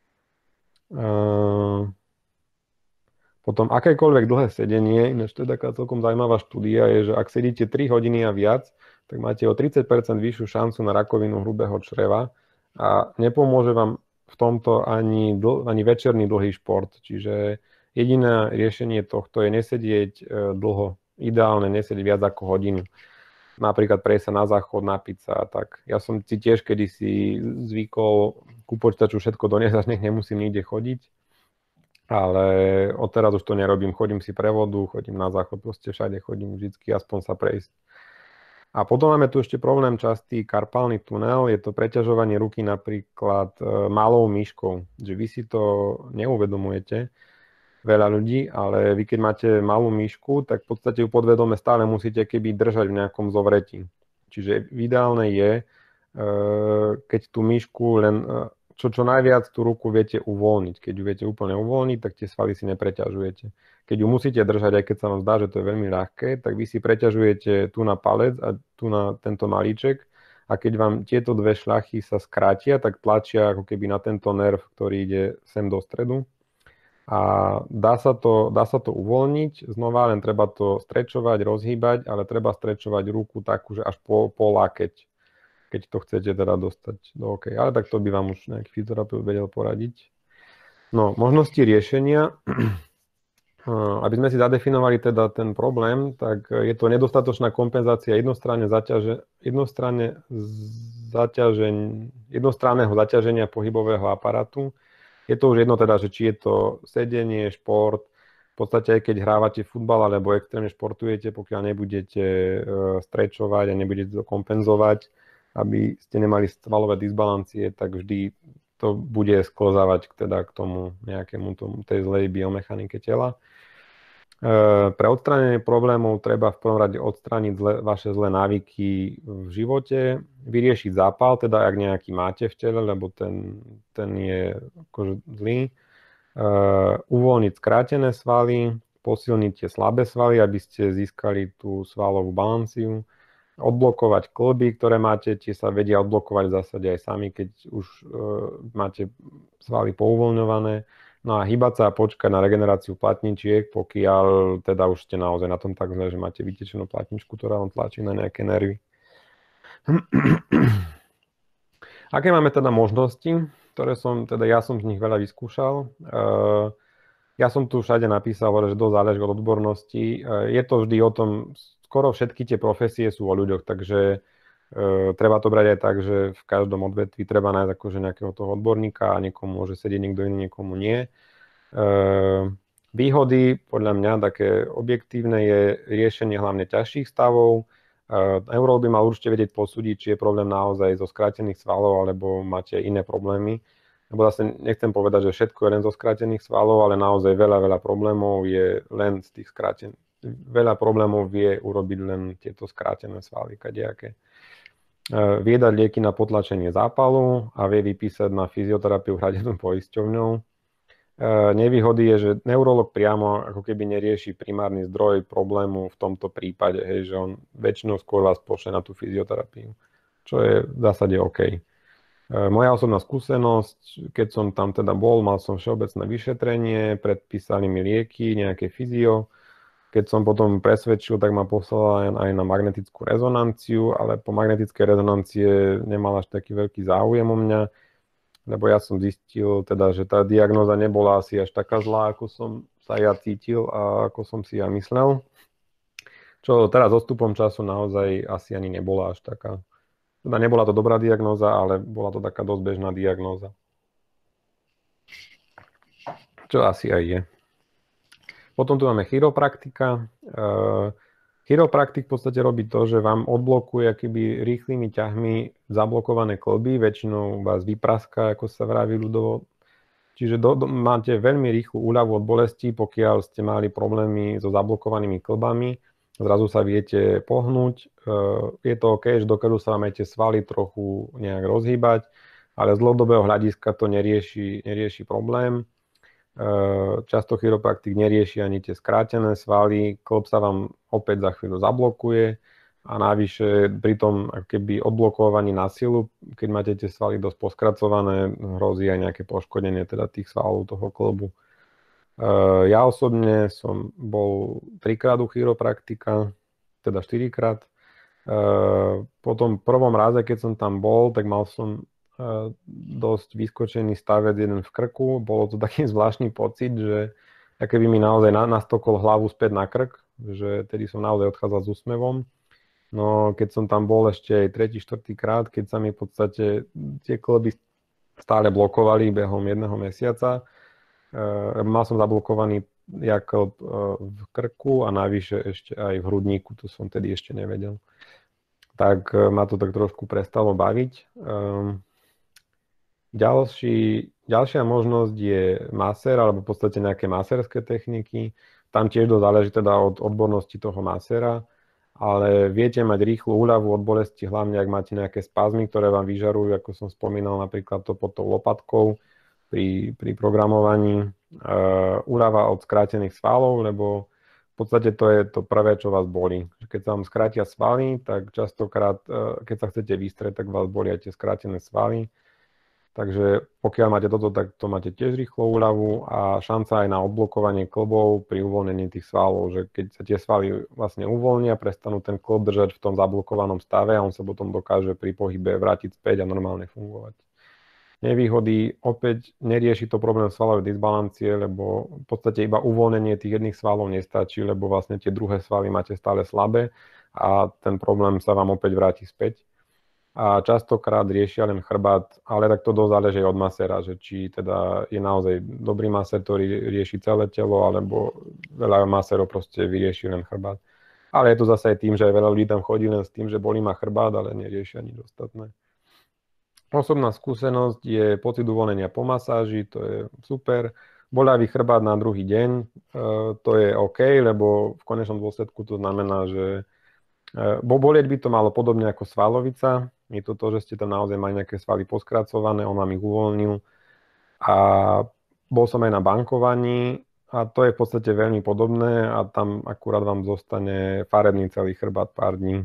Potom akékoľvek dlhé sedenie, ináč to je taká celkom zaujímavá štúdia, je, že ak sedíte 3 hodiny a viac, tak máte o 30% vyššiu šancu na rakovinu hrubého čreva a nepomôže vám v tomto ani večerný dlhý šport. Čiže jediné riešenie tohto je nesedieť dlho. Ideálne nesedieť viac ako hodinu. Napríklad prejsť sa na záchod, napiť sa a tak. Ja som si tiež kedysi zvykol ku počítaču všetko doniesť, až nech nemusím nikde chodiť. Ale odteraz už to nerobím. Chodím si pre vodu, chodím na záchod, proste všade chodím vždycky aspoň sa prejsť. A potom máme tu ešte problém častý karpálny tunel, je to preťažovanie ruky napríklad malou myškou, že vy si to neuvedomujete, veľa ľudí, ale vy keď máte malú myšku, tak v podstate ju podvedome stále musíte keby držať v nejakom zovretí. Čiže ideálne je, keď tú myšku len čo najviac tú ruku viete uvoľniť. Keď ju viete úplne uvoľniť, tak tie svaly si nepreťažujete. Keď ju musíte držať, aj keď sa vám zdá, že to je veľmi ľahké, tak vy si preťažujete tu na palec a tu na tento malíček. A keď vám tieto dve šľachy sa skrátia, tak tlačia ako keby na tento nerv, ktorý ide sem do stredu. A dá sa to uvoľniť, znova len treba to strečovať, rozhýbať, ale treba strečovať ruku takú, že až po lákeť, keď to chcete teda dostať do OK. Ale tak to by vám už nejaký fyzioterapeut vedel poradiť. No, možnosti riešenia, aby sme si zadefinovali teda ten problém, tak je to nedostatočná kompenzácia jednostranného zaťaženia pohybového aparátu. Je to už jedno teda, že či je to sedenie, šport, v podstate aj keď hrávate futbal alebo extrémne športujete, pokiaľ nebudete strečovať a nebudete to kompenzovať, aby ste nemali svalové disbalancie, tak vždy to bude sklzávať teda k tomu nejakému tej zlej biomechanike tela. Pre odstránenie problémov treba v prvom rade odstrániť vaše zlé návyky v živote, vyriešiť zápal, teda ak nejaký máte v tele, lebo ten je akože zlý, uvoľniť skrátené svaly, posilniť tie slabé svaly, aby ste získali tú svalovú balanciu, odblokovať kĺby, ktoré máte, tie sa vedia odblokovať v zásade aj sami, keď už máte svaly pouvoľňované. No a hýbať sa a počkať na regeneráciu platničiek, pokiaľ teda už ste naozaj na tom tak zle, že máte vytečenú platničku, ktorá vám tlačí na nejaké nervy. Aké máme teda možnosti, ktoré ja som z nich veľa vyskúšal. Ja som tu všade napísal, že dosť záleží od odbornosti. Je to vždy o tom, skoro všetky tie profesie sú o ľuďoch, takže treba to brať aj tak, že v každom odvetví treba nájsť akože nejakého toho odborníka a niekomu môže sedieť niekto iný, niekomu nie. Výhody, podľa mňa, také objektívne je riešenie hlavne ťažších stavov. Neurolog by mal určite vedieť posúdiť, či je problém naozaj zo skrátených svalov, alebo máte iné problémy. Lebo zase nechcem povedať, že všetko je len zo skrátených svalov, ale naozaj veľa problémov je len z tých skrátených. Veľa problémov vie urobiť len tieto skrátené svaly, kadejaké. Vie dať lieky na potlačenie zápalu a vie vypísať na fyzioterapiu hradenú poisťovňou. Nevýhody je, že neurolog priamo ako keby nerieši primárny zdroj problému v tomto prípade, hej, že on väčšinou skôr vás pošle na tú fyzioterapiu, čo je v zásade OK. Moja osobná skúsenosť, keď som tam teda bol, mal som všeobecné vyšetrenie, predpísali mi lieky, nejaké fyzio. Keď som potom presvedčil, tak ma poslala aj na magnetickú rezonanciu, ale po magnetickej rezonancie nemal až taký veľký záujem o mňa, lebo ja som zistil teda, že tá diagnóza nebola asi až taká zlá, ako som sa ja cítil a ako som si ja myslel. Čo teraz s odstupom času naozaj asi ani nebola až taká. Teda nebola to dobrá diagnóza, ale bola to taká dosť bežná diagnóza. Čo asi aj je. Potom tu máme chiropraktika. Chiropraktik v podstate robí to, že vám odblokuje akýby rýchlymi ťahmi zablokované kĺby, väčšinou vás vypraská, ako sa vraví ľudovo. Čiže máte veľmi rýchlu úľavu od bolesti, pokiaľ ste mali problémy so zablokovanými kĺbami. Zrazu sa viete pohnúť. Je to OK, že dokážu sa vám aj tie svaly trochu nejak rozhýbať, ale z dlhodobého hľadiska to nerieši problém. Často chiropraktik nerieši ani tie skrátené svaly, klb sa vám opäť za chvíľu zablokuje a navyše pri tom keby odblokovaní na silu, keď máte tie svaly dosť poskracované, hrozí aj nejaké poškodenie teda tých svalov toho klbu. Ja osobne som bol 3-krát u chiropraktika, teda 4-krát. Po tom prvom raze, keď som tam bol, tak mal som dosť vyskočený stavec jeden v krku. Bolo to taký zvláštny pocit, že keby mi naozaj nastokol hlavu späť na krk, že tedy som naozaj odchádzal s úsmevom. No keď som tam bol ešte aj 3., 4. krát, keď sa mi v podstate tie kĺby stále blokovali behom 1 mesiaca, mal som zablokovaný klb v krku a navyše ešte aj v hrudníku, to som tedy ešte nevedel. Tak ma to tak trošku prestalo baviť. Ďalšia možnosť je masér, alebo v podstate nejaké masérske techniky. Tam tiež dosť záleží teda od odbornosti toho maséra, ale viete mať rýchlu úľavu od bolesti, hlavne ak máte nejaké spazmy, ktoré vám vyžarujú, ako som spomínal, napríklad to pod tou lopatkou pri programovaní. Úľava od skrátených svalov, lebo v podstate to je to prvé, čo vás bolí. Keď sa vám skrátia svaly, tak častokrát, keď sa chcete vystrieť, tak vás bolia tie skrátené svaly. Takže pokiaľ máte toto, tak to máte tiež rýchlo úľavu a šanca aj na odblokovanie klbov pri uvoľnení tých svalov, že keď sa tie svaly vlastne uvoľnia, prestanú ten klb držať v tom zablokovanom stave a on sa potom dokáže pri pohybe vrátiť späť a normálne fungovať. Nevýhody, opäť nerieši to problém svalovej disbalancie, lebo v podstate iba uvoľnenie tých jedných svalov nestačí, lebo vlastne tie druhé svaly máte stále slabé a ten problém sa vám opäť vráti späť. A častokrát riešia len chrbát, ale tak to dosť záleží od maséra, že či teda je naozaj dobrý masér, ktorý rieši celé telo, alebo veľa masérov proste vyrieši len chrbát. Ale je to zase aj tým, že aj veľa ľudí tam chodí len s tým, že bolí ma chrbát, ale neriešia nič ostatné. Osobná skúsenosť je pocit uvoľnenia po masáži, to je super. Boľavý chrbát na druhý deň, to je OK, lebo v konečnom dôsledku to znamená, že bolieť by to malo podobne ako svalovica. Je to to, že ste tam naozaj mali nejaké svaly poskracované, on vám ich uvoľnil. A bol som aj na bankovaní a to je v podstate veľmi podobné a tam akurát vám zostane farebný celý chrbát pár dní.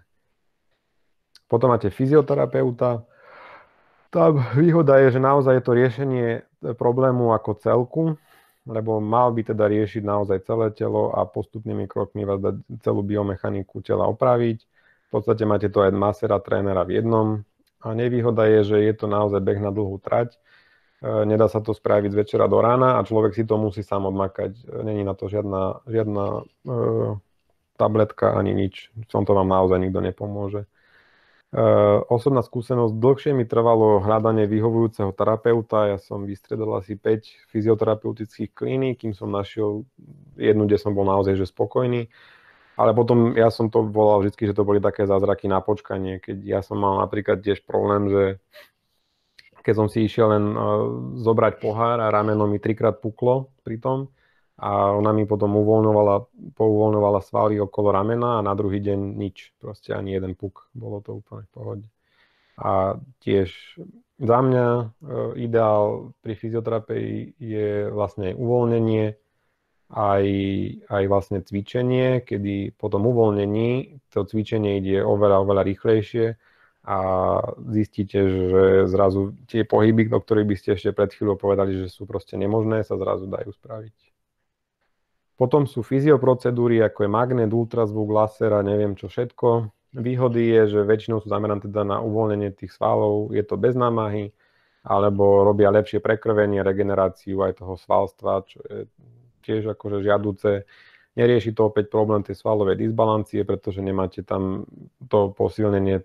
Potom máte fyzioterapeuta. Tá výhoda je, že naozaj je to riešenie problému ako celku, lebo mal by teda riešiť naozaj celé telo a postupnými krokmi vás dať celú biomechaniku tela opraviť. V podstate máte to aj masera, trénera v jednom. A nevýhoda je, že je to naozaj beh na dlhú trať. Nedá sa to spraviť z večera do rána a človek si to musí sám odmakať. Není na to žiadna tabletka ani nič. V tomto vám naozaj nikto nepomôže. Osobná skúsenosť, dlhšie mi trvalo hľadanie vyhovujúceho terapeuta. Ja som vystredal asi 5 fyzioterapeutických kliník, kým som našiel jednu, kde som bol naozaj že spokojný. Ale potom ja som to volal vždy, že to boli také zázraky na počkanie. Keď ja som mal napríklad tiež problém, že keď som si išiel len zobrať pohár a rameno mi 3-krát puklo pri tom a ona mi potom pouvoľňovala svaly okolo ramena a na druhý deň nič, proste ani jeden puk, bolo to úplne v pohode. A tiež za mňa ideál pri fyzioterapii je vlastne uvoľnenie, aj vlastne cvičenie, kedy po tom uvoľnení to cvičenie ide oveľa rýchlejšie a zistíte, že zrazu tie pohyby, o ktorých by ste ešte pred chvíľou povedali, že sú proste nemožné, sa zrazu dajú spraviť. Potom sú fyzioprocedúry, ako je magnet, ultrazvuk, laser a neviem čo všetko. Výhody je, že väčšinou sú zamerané teda na uvoľnenie tých svalov, je to bez námahy, alebo robia lepšie prekrvenie, regeneráciu aj toho svalstva, čo je tiež akože žiaduce. Nerieši to opäť problém tej svalovej disbalancie, pretože nemáte tam to posilnenie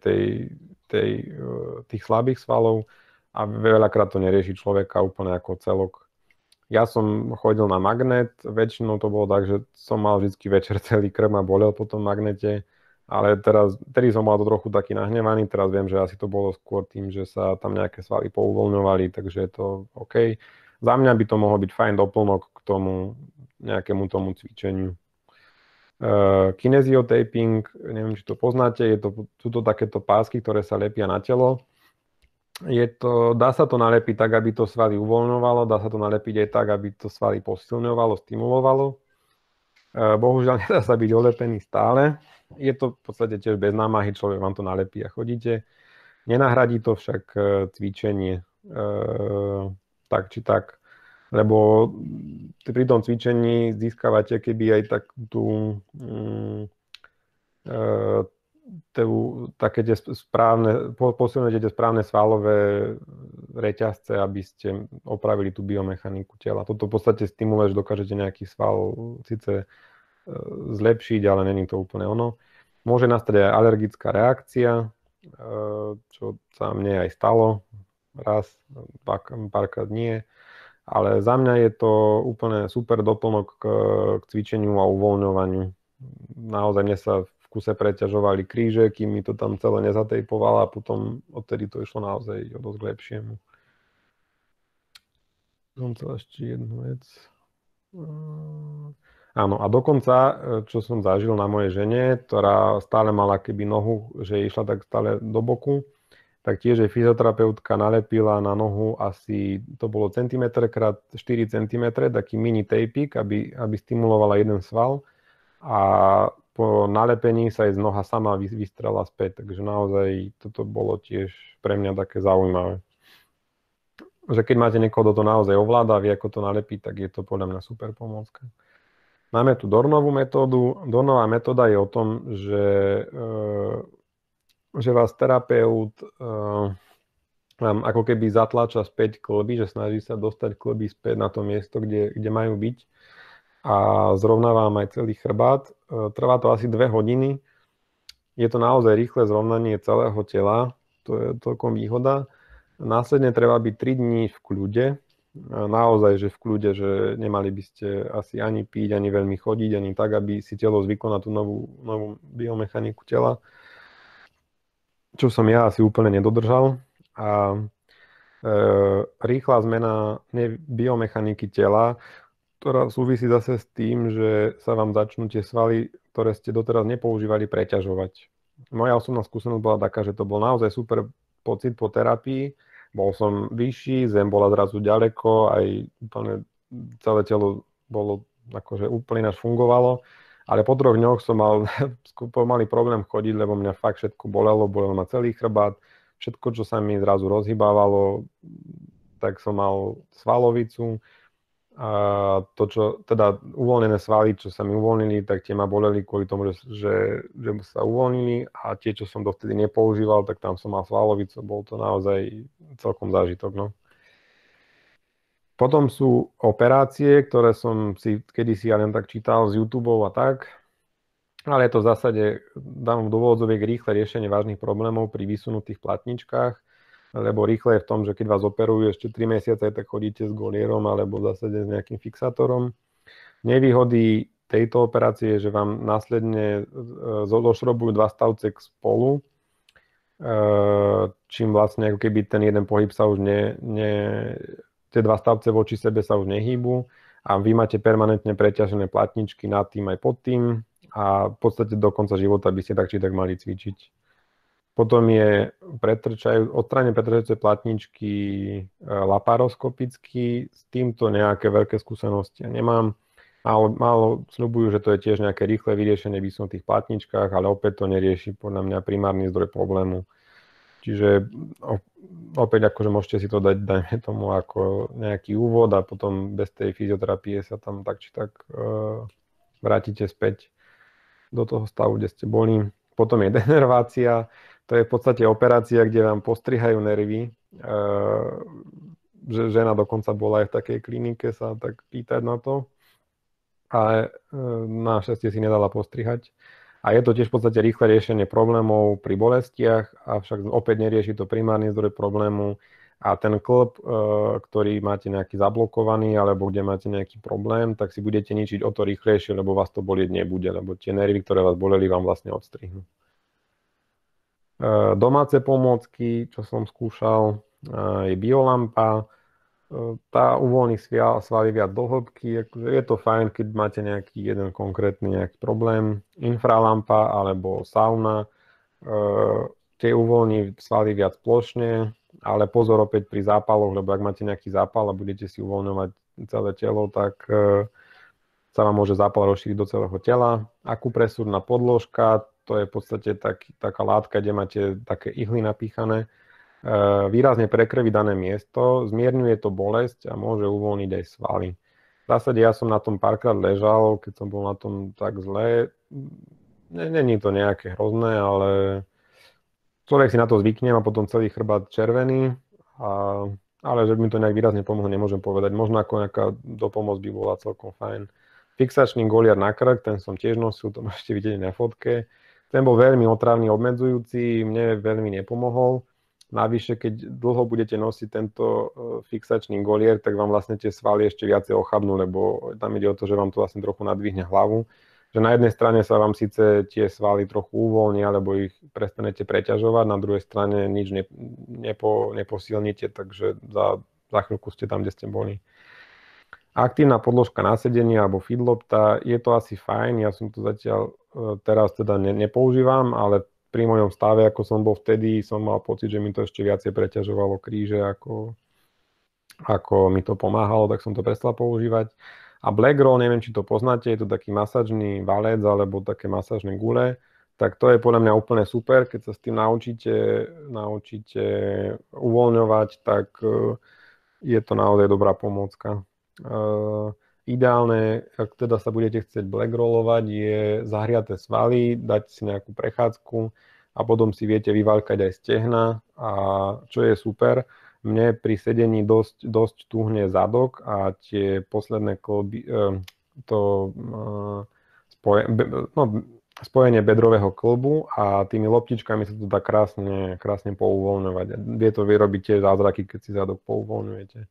tých slabých svalov a veľakrát to nerieši človeka úplne ako celok. Ja som chodil na magnet, väčšinou to bolo tak, že som mal vždy večer celý krk ma bolel po tom magnete, ale tedy som mal to trochu taký nahnevaný, teraz viem, že asi to bolo skôr tým, že sa tam nejaké svaly pouvoľňovali, takže je to OK. Za mňa by to mohol byť fajn doplnok k tomu nejakému tomu cvičeniu. Kineziotaping, neviem, či to poznáte, sú to takéto pásky, ktoré sa lepia na telo. Dá sa to nalepiť tak, aby to svaly uvoľňovalo, dá sa to nalepiť aj tak, aby to svaly posilňovalo, stimulovalo. Bohužiaľ, nedá sa byť olepený stále. Je to v podstate tiež bez námahy, človek vám to nalepí a chodíte. Nenahradí to však cvičenie, tak či tak, lebo pri tom cvičení získavate keby aj tak také tie posilňujete tie správne svalové reťazce, aby ste opravili tú biomechaniku tela. Toto v podstate stimuluje, že dokážete nejaký sval síce zlepšiť, ale není to úplne ono. Môže nastať aj alergická reakcia, čo sa mne aj stalo raz, párkrát nie. Ale za mňa je to úplne super doplnok k cvičeniu a uvoľňovaniu. Naozaj mne sa v kuse preťažovali kríže, kým mi to tam celé nezatejpovalo a potom odtedy to išlo naozaj o dosť k lepšiemu. Som chcel ešte jednu vec. Áno, a dokonca, čo som zažil na mojej žene, ktorá stále mala keby nohu, že išla tak stále do boku, tak tiež jej fyzioterapeutka nalepila na nohu asi, to bolo centimetr krát 4 cm, taký mini tejpik, aby stimulovala jeden sval a po nalepení sa jej z noha sama vystrela späť, takže naozaj toto bolo tiež pre mňa také zaujímavé. Že keď máte niekoho, kto to naozaj ovláda a vie, ako to nalepiť, tak je to podľa mňa super pomôcka. Máme tu Dornovú metódu. Dornová metóda je o tom, že vás terapeut vám ako keby zatláča späť klby, že snaží sa dostať klby späť na to miesto, kde majú byť a zrovnáva vám aj celý chrbát. Trvá to asi 2 hodiny. Je to naozaj rýchle zrovnanie celého tela, to je celkom výhoda. Následne treba byť 3 dní v kľude, naozaj, že v kľude, že nemali by ste asi ani piť, ani veľmi chodiť, ani tak, aby si telo zvyklo na tú novú biomechaniku tela, čo som ja asi úplne nedodržal. A rýchla zmena biomechaniky tela, ktorá súvisí zase s tým, že sa vám začnú tie svaly, ktoré ste doteraz nepoužívali, preťažovať. Moja osobná skúsenosť bola taká, že to bol naozaj super pocit po terapii. Bol som vyšší, zem bola zrazu ďaleko, aj úplne celé telo bolo akože úplne ináč fungovalo. Ale po 3 dňoch som mal pomaly problém chodiť, lebo mňa fakt všetko bolelo ma celý chrbát. Všetko, čo sa mi zrazu rozhýbávalo, tak som mal svalovicu. A to, čo teda uvoľnené svaly, čo sa mi uvoľnili, tak tie ma boleli kvôli tomu, že sa uvoľnili a tie, čo som dovtedy nepoužíval, tak tam som mal svalovicu. Bol to naozaj celkom zážitok. No. Potom sú operácie, ktoré som si kedysi ja len tak čítal z YouTube a tak, ale je to v zásade, dám do úvodzoviek, rýchle riešenie vážnych problémov pri vysunutých platničkách, lebo rýchle je v tom, že keď vás operujú ešte 3 mesiace, tak chodíte s golierom alebo v zásade s nejakým fixátorom. Nevýhody tejto operácie je, že vám následne došrobujú 2 stavce k spolu, čím vlastne ako keby ten jeden pohyb sa už tie 2 stavce voči sebe sa už nehýbu a vy máte permanentne preťažené platničky nad tým aj pod tým a v podstate do konca života by ste tak či tak mali cvičiť. Potom je odstránenie pretrčajúcej platničky laparoskopicky, s týmto nejaké veľké skúsenosti ja nemám. Málo sľubujú, že to je tiež nejaké rýchle vyriešenie v vysunutých platničkách, ale opäť to nerieši podľa mňa primárny zdroj problému. Čiže opäť akože môžete si to dať, dajme tomu, ako nejaký úvod a potom bez tej fyzioterapie sa tam tak či tak vrátite späť do toho stavu, kde ste boli. Potom je denervácia, to je v podstate operácia, kde vám postrihajú nervy. Žena dokonca bola aj v takej klinike sa tak pýtať na to, ale našťastie si nedala postrihať. A je to tiež v podstate rýchle riešenie problémov pri bolestiach, avšak opäť nerieši to primárny zdroj problému a ten klb, ktorý máte nejaký zablokovaný alebo kde máte nejaký problém, tak si budete ničiť o to rýchlejšie, lebo vás to bolieť nebude, lebo tie nervy, ktoré vás boleli, vám vlastne odstrihnú. Domáce pomôcky, čo som skúšal, je biolampa. Tá uvoľní svaly viac do hĺbky. Je to fajn, keď máte nejaký jeden konkrétny nejaký problém. Infralampa alebo sauna. Tie uvoľní svaly viac plošne, ale pozor opäť pri zápaloch, lebo ak máte nejaký zápal a budete si uvoľňovať celé telo, tak sa vám môže zápal rozšíriť do celého tela. Akupresúrna podložka, to je v podstate taká látka, kde máte také ihly napíchané. Výrazne prekrví dané miesto, zmierňuje to bolesť a môže uvoľniť aj svaly. V zásade ja som na tom párkrát ležal, keď som bol na tom tak zle. Není to nejaké hrozné, ale človek si na to zvykne a potom celý chrbát červený. Ale že mi to nejak výrazne pomohlo, nemôžem povedať. Možno ako nejaká dopomoc by bola celkom fajn. Fixačný goliar na krk, ten som tiež nosil, to môžete vidieť na fotke. Ten bol veľmi otravný, obmedzujúci, mne veľmi nepomohol. Navyše, keď dlho budete nosiť tento fixačný golier, tak vám vlastne tie svaly ešte viacej ochabnú, lebo tam ide o to, že vám to vlastne trochu nadvihne hlavu. Že na jednej strane sa vám síce tie svaly trochu uvoľnia, alebo ich prestanete preťažovať, na druhej strane nič neposilnite, takže za chvíľku ste tam, kde ste boli. Aktívna podložka na sedenie alebo feedlopta, je to asi fajn, ja som to zatiaľ teraz teda nepoužívam, ale pri mojom stave, ako som bol vtedy, som mal pocit, že mi to ešte viacej preťažovalo kríže, ako mi to pomáhalo, tak som to prestal používať. A Black Roll, neviem, či to poznáte, je to taký masažný valec alebo také masažné gule, tak to je podľa mňa úplne super, keď sa s tým naučíte uvoľňovať, tak je to naozaj dobrá pomôcka. Ideálne, ak teda sa budete chcieť black rollovať, je zahriaté svaly, dať si nejakú prechádzku a potom si viete vyvaľkať aj stehna, a čo je super, mne pri sedení dosť tuhne zadok a tie posledné klby, spojenie bedrového klbu a tými loptičkami sa to dá krásne pouvoľňovať. Vie to vyrobiť tiež zázraky, keď si zadok pouvoľňujete.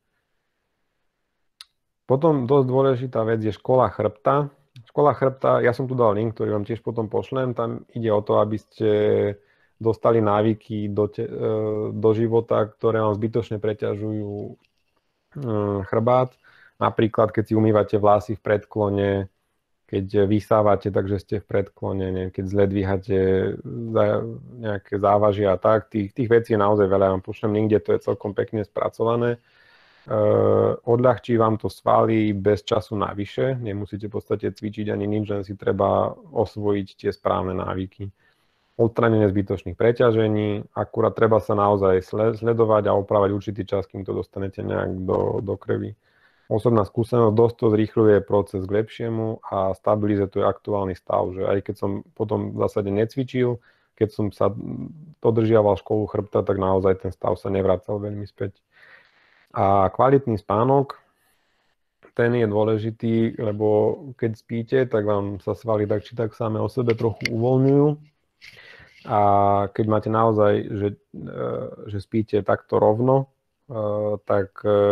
Potom dosť dôležitá vec je škola chrbta. Škola chrbta, ja som tu dal link, ktorý vám tiež potom pošlem. Tam ide o to, aby ste dostali návyky do života, ktoré vám zbytočne preťažujú chrbát. Napríklad, keď si umývate vlasy v predklone, keď vysávate, takže ste v predklone, keď zle dvíhate nejaké závažia a tak. Tých vecí je naozaj veľa. Ja vám pošlem link, kde to je celkom pekne spracované. Odľahčí vám to svaly bez času navyše, nemusíte v podstate cvičiť ani nič, len si treba osvojiť tie správne návyky. Odstránenie zbytočných preťažení, akurát treba sa naozaj sledovať a opravať určitý čas, kým to dostanete nejak do krvi. Osobná skúsenosť dosť to zrýchľuje proces k lepšiemu a stabilizuje aktuálny stav, že aj keď som potom v zásade necvičil, keď som sa dodržiaval školu chrbta, tak naozaj ten stav sa nevracal veľmi späť. A kvalitný spánok, ten je dôležitý, lebo keď spíte, tak vám sa svaly tak či tak same o sebe trochu uvoľňujú. A keď máte naozaj, že spíte takto rovno, tak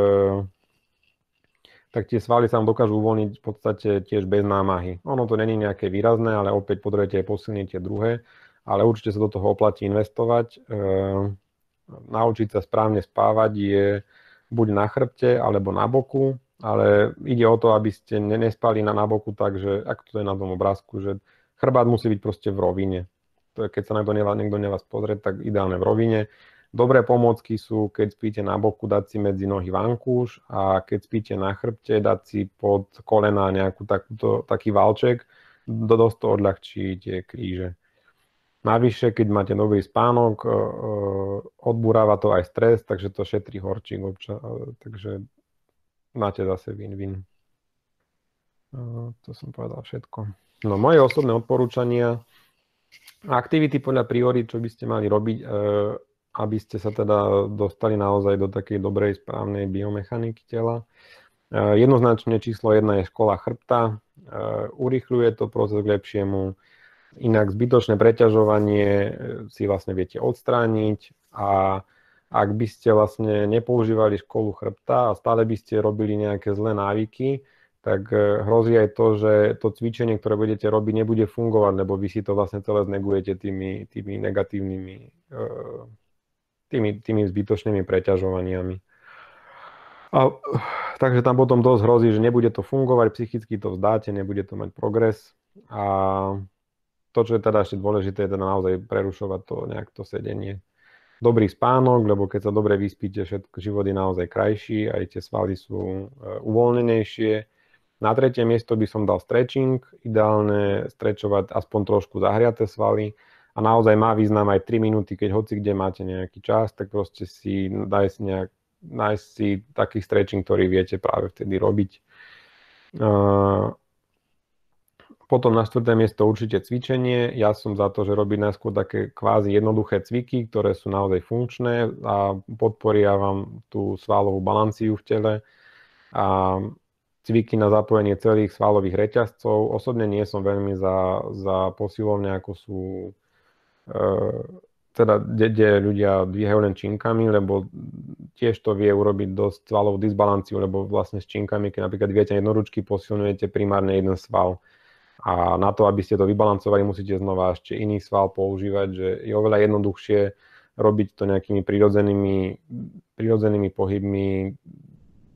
tie svaly sa vám dokážu uvoľniť v podstate tiež bez námahy. Ono to není nejaké výrazné, ale opäť potrebujete aj posilniť tie druhé, ale určite sa do toho oplatí investovať. Naučiť sa správne spávať je buď na chrbte, alebo na boku, ale ide o to, aby ste nespali na boku tak, že, ako to je na tom obrázku, že chrbát musí byť proste v rovine. To je, keď sa niekto nevá pozrieť, tak ideálne v rovine. Dobré pomôcky sú, keď spíte na boku, dať si medzi nohy vankúš a keď spíte na chrbte, dať si pod kolena taký valček, dosť to odľahčí tie kríže. Navyše, keď máte dobrý spánok, odburáva to aj stres, takže to šetrí horčík takže máte zase win-win. To som povedal všetko. No, moje osobné odporúčania, aktivity podľa priorít, čo by ste mali robiť, aby ste sa teda dostali naozaj do takej dobrej, správnej biomechaniky tela. Jednoznačne číslo 1 je škola chrbta, urýchľuje to proces k lepšiemu. Inak zbytočné preťažovanie si vlastne viete odstrániť a ak by ste vlastne nepoužívali školu chrbta a stále by ste robili nejaké zlé návyky, tak hrozí aj to, že to cvičenie, ktoré budete robiť, nebude fungovať, lebo vy si to vlastne celé znegujete tými negatívnymi, tými zbytočnými preťažovaniami. Takže tam potom dosť hrozí, že nebude to fungovať, psychicky to vzdáte, nebude to mať progres a to, čo je teda ešte dôležité, je teda naozaj prerušovať to sedenie. Dobrý spánok, lebo keď sa dobre vyspíte, život je naozaj krajší, aj tie svaly sú uvoľnenejšie. Na tretie miesto by som dal stretching, ideálne strečovať aspoň trošku zahriaté svaly a naozaj má význam aj 3 minúty, keď hoci kde máte nejaký čas, tak proste si nájsť si taký stretching, ktorý viete práve vtedy robiť. Potom na 4. miesto určite cvičenie. Ja som za to, že robiť najskôr také kvázi jednoduché cviky, ktoré sú naozaj funkčné a podporia vám tú svalovú balanciu v tele. A cviky na zapojenie celých svalových reťazcov. Osobne nie som veľmi za posilovne, ako sú kde ľudia dvíhajú len činkami, lebo tiež to vie urobiť dosť svalovú disbalanciu, lebo vlastne s činkami, keď napríklad dvíhate jednoručky, posilňujete primárne jeden sval. A na to, aby ste to vybalancovali, musíte znova ešte iný sval používať, že je oveľa jednoduchšie robiť to nejakými prirodzenými pohybmi,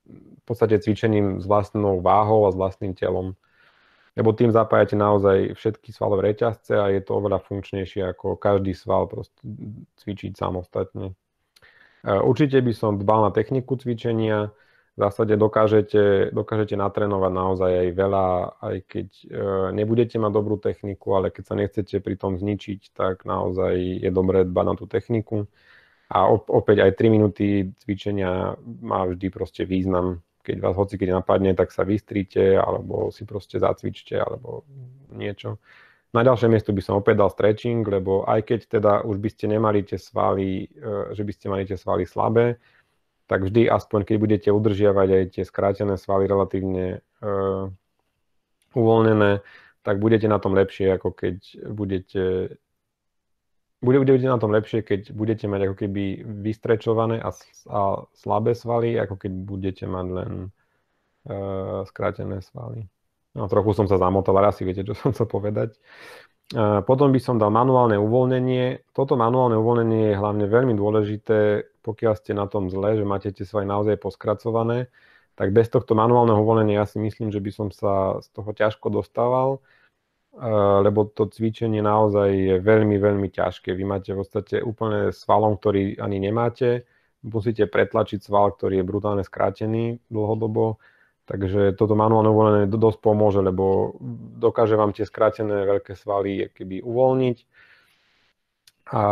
podstate cvičením s vlastnou váhou a s vlastným telom. Lebo tým zapájate naozaj všetky svalové reťazce a je to oveľa funkčnejšie ako každý sval proste cvičiť samostatne. Určite by som dbal na techniku cvičenia. V zásade dokážete natrénovať naozaj aj veľa, aj keď nebudete mať dobrú techniku, ale keď sa nechcete pri tom zničiť, tak naozaj je dobré dbať na tú techniku. A opäť aj 3 minúty cvičenia má vždy proste význam. Keď vás hocikedy napadne, tak sa vystrite, alebo si proste zacvičte, alebo niečo. Na ďalšie miesto by som opäť dal stretching, lebo aj keď teda už by ste nemali tie svaly, že by ste mali tie svaly slabé, tak vždy aspoň keď budete udržiavať aj tie skrátené svaly relatívne uvoľnené, tak budete na tom lepšie, ako keď budete na tom lepšie, keď budete mať ako keby vystrečované a slabé svaly, ako keď budete mať len skrátené svaly. No, trochu som sa zamotal, ale asi viete, čo som chcel povedať. Potom by som dal manuálne uvoľnenie. Toto manuálne uvoľnenie je hlavne veľmi dôležité, pokiaľ ste na tom zle, že máte tie svaly naozaj poskracované, tak bez tohto manuálneho uvoľnenia ja si myslím, že by som sa z toho ťažko dostával, lebo to cvičenie naozaj je veľmi, veľmi ťažké. Vy máte v podstate úplne svalom, ktorý ani nemáte. Musíte pretlačiť sval, ktorý je brutálne skrátený dlhodobo. Takže toto manuálne uvoľnenie dosť pomôže, lebo dokáže vám tie skrátené veľké svaly keby uvoľniť. A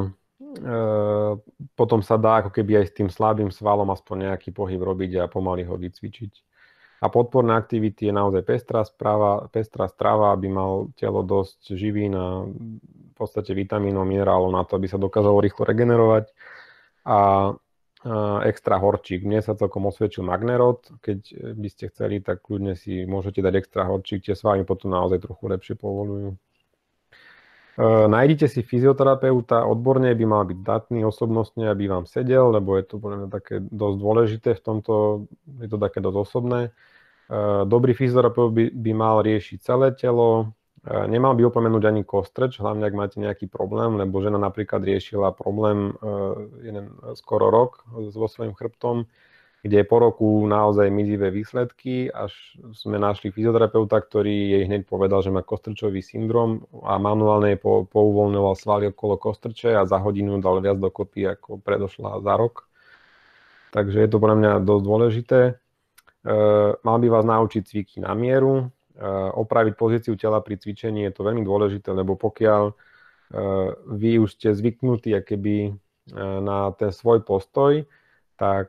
potom sa dá ako keby aj s tým slabým svalom aspoň nejaký pohyb robiť a pomaly ho vycvičiť. A podporné aktivity je naozaj pestrá strava, aby mal telo dosť živín a v podstate vitamínov, minerálov na to, aby sa dokázalo rýchlo regenerovať. A extra horčík. Mne sa celkom osvedčil Magnerod. Keď by ste chceli, tak kľudne si môžete dať extra horčík. Tie svaly potom naozaj trochu lepšie povolujú. Nájdite si fyzioterapeuta. Odborne by mal byť datný osobnostne, aby vám sedel, lebo je to podľa mňa také dosť dôležité v tomto, je to také dosť osobné. Dobrý fyzioterapeut by mal riešiť celé telo. Nemal by opomenúť ani kostrč, hlavne ak máte nejaký problém, lebo žena napríklad riešila problém jeden skoro rok so svojím chrbtom, kde po roku naozaj mizivé výsledky, až sme našli fyzioterapeuta, ktorý jej hneď povedal, že má kostrčový syndrom a manuálne pouvoľňoval svaly okolo kostrče a za hodinu dal viac dokopy, ako predošla za rok. Takže je to pre mňa dosť dôležité. Mal by vás naučiť cviky na mieru, opraviť pozíciu tela pri cvičení je to veľmi dôležité, lebo pokiaľ vy už ste zvyknutí akoby na ten svoj postoj, tak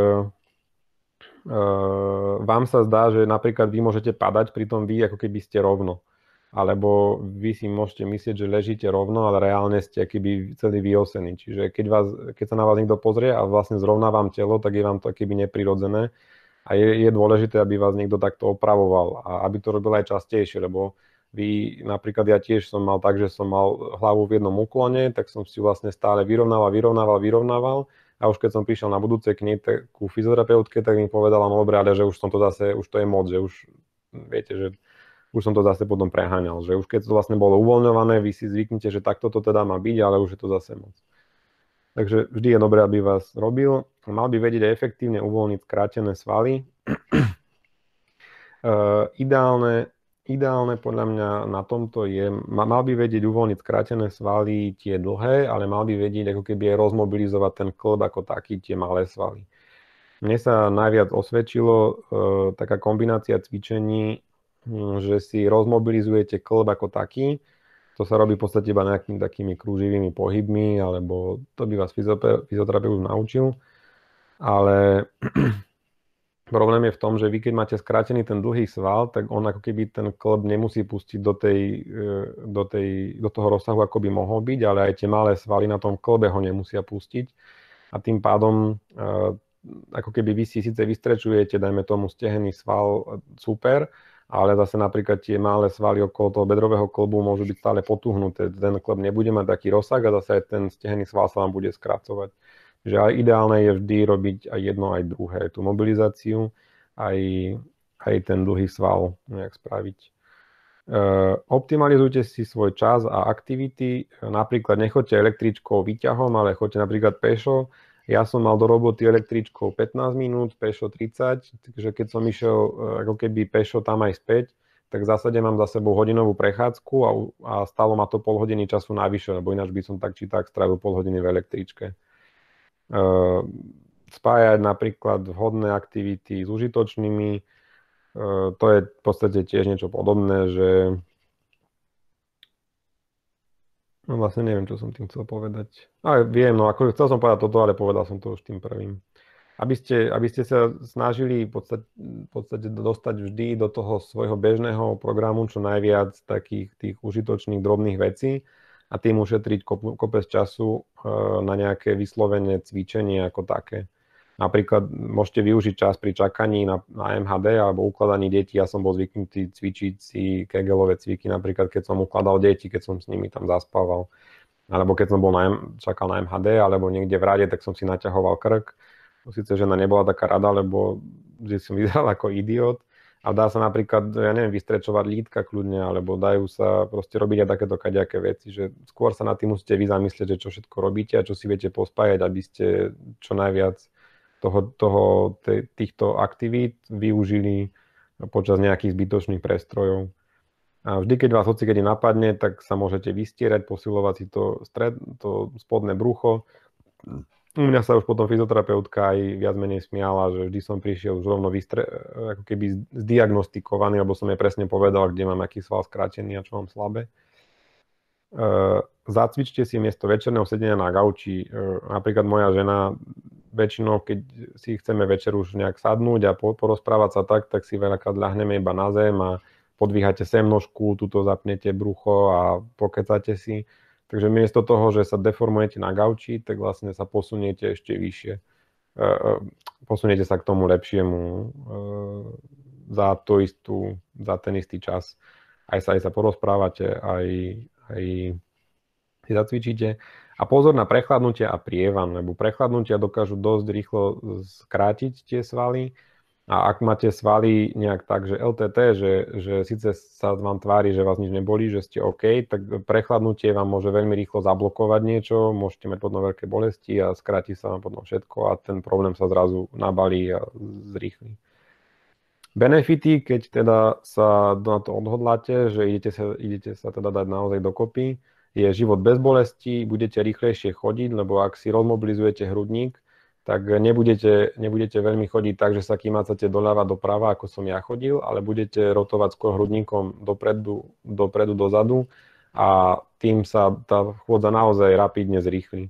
vám sa zdá, že napríklad vy môžete padať, pritom vy ako keby ste rovno. Alebo vy si môžete myslieť, že ležíte rovno, ale reálne ste akoby celý vyosení. Čiže keď sa na vás niekto pozrie a vlastne zrovná vám telo, tak je vám to akoby neprirodzené. A je dôležité, aby vás niekto takto opravoval a aby to robil aj častejšie, lebo vy, napríklad ja tiež som mal tak, že som mal hlavu v jednom úklone, tak som si vlastne stále vyrovnával a už keď som prišiel na budúce k nej ku fyzioterapeutke, tak mi povedala, no dobre, ale že už to je moc, že už viete, že už som to zase potom preháňal, že už keď to vlastne bolo uvoľňované, vy si zvyknete, že takto to teda má byť, ale už je to zase moc. Takže vždy je dobré, aby vás robil. Mal by vedieť aj efektívne uvoľniť skrátené svaly. Ideálne podľa mňa na tomto je, mal by vedieť uvoľniť skrátené svaly tie dlhé, ale mal by vedieť ako keby aj rozmobilizovať ten klb ako taký, tie malé svaly. Mne sa najviac osvedčilo taká kombinácia cvičení, že si rozmobilizujete klb ako taký. To sa robí v podstate iba nejakými takými krúživými pohybmi, alebo to by vás fyzioterapeut naučil. Ale problém je v tom, že vy keď máte skrátený ten dlhý sval, tak on ako keby ten klb nemusí pustiť do toho rozsahu, ako by mohol byť, ale aj tie malé svaly na tom klbe ho nemusia pustiť. A tým pádom ako keby vy si síce vystrečujete, dajme tomu stehenný sval, super, ale zase napríklad tie malé svaly okolo toho bedrového klbu môžu byť stále potuhnuté. Ten klb nebude mať taký rozsah a zase aj ten stehenný sval sa vám bude skracovať. Takže aj ideálne je vždy robiť aj jedno, aj druhé. Tú mobilizáciu, aj ten dlhý sval nejak spraviť. Optimalizujte si svoj čas a aktivity. Napríklad nechoďte električkou výťahom, ale choďte napríklad pešo Ja som mal do roboty električkou 15 minút, pešo 30, takže keď som išiel ako keby pešo tam aj späť, tak v zásade mám za sebou hodinovú prechádzku a stalo ma to pol hodiny času navyše, lebo ináč by som tak či tak strávil pol hodiny v električke. Spájať napríklad vhodné aktivity s užitočnými, to je v podstate tiež niečo podobné, že no vlastne neviem, čo som tým chcel povedať. Ale viem, no ako chcel som povedať toto, ale povedal som to už tým prvým. Aby ste sa snažili v podstate dostať vždy do toho svojho bežného programu čo najviac takých tých užitočných drobných vecí a tým ušetriť kopec času na nejaké vyslovene cvičenie ako také. Napríklad môžete využiť čas pri čakaní na MHD alebo ukladaní detí. Ja som bol zvyknutý cvičiť si kegelové cviky, napríklad keď som ukladal deti, keď som s nimi tam zaspával. Alebo keď som čakal na MHD alebo niekde v rade, tak som si naťahoval krk. Sice žena nebola taká rada, lebo že som vyzeral ako idiot. A dá sa napríklad, ja neviem, vystrečovať lítka kľudne, alebo dajú sa proste robiť aj takéto kaďaké veci, že skôr sa nad tým musíte vy zamyslieť, že čo všetko robíte a čo si viete pospájať, aby ste čo najviac týchto aktivít využili počas nejakých zbytočných prestrojov. A vždy, keď vás hocikedy napadne, tak sa môžete vystierať, posilovať si to spodné brucho. U mňa sa už potom fyzioterapeutka aj viac menej smiala, že vždy som prišiel už rovno ako keby zdiagnostikovaný, lebo som jej presne povedal, kde mám aký sval skrátený a čo mám slabé. Zacvičte si miesto večerného sedenia na gauči. Napríklad moja žena väčšinou, keď si chceme večer už nejak sadnúť a porozprávať sa tak si veľakrát ľahneme iba na zem a podvíhate sem nožku, tuto zapnete brucho a pokecáte si. Takže miesto toho, že sa deformujete na gauči, tak vlastne sa posuniete ešte vyššie. Posuniete sa k tomu lepšiemu za ten istý čas. Aj sa porozprávate, aj si zacvičíte. A pozor na prechladnutia a prievan, lebo prechladnutia dokážu dosť rýchlo skrátiť tie svaly. A ak máte svaly nejak tak, že LTT, že síce sa vám tvári, že vás nič nebolí, že ste OK, tak prechladnutie vám môže veľmi rýchlo zablokovať niečo, môžete mať potom veľké bolesti a skráti sa vám potom všetko a ten problém sa zrazu nabalí a zrýchli. Benefity, keď teda sa na to odhodláte, že idete sa teda dať naozaj dokopy, je život bez bolesti, budete rýchlejšie chodiť, lebo ak si rozmobilizujete hrudník, tak nebudete veľmi chodiť tak, že sa kýmacate doľava, doprava, ako som ja chodil, ale budete rotovať skôr hrudníkom dopredu, dozadu a tým sa tá chôdza naozaj rapidne zrýchli.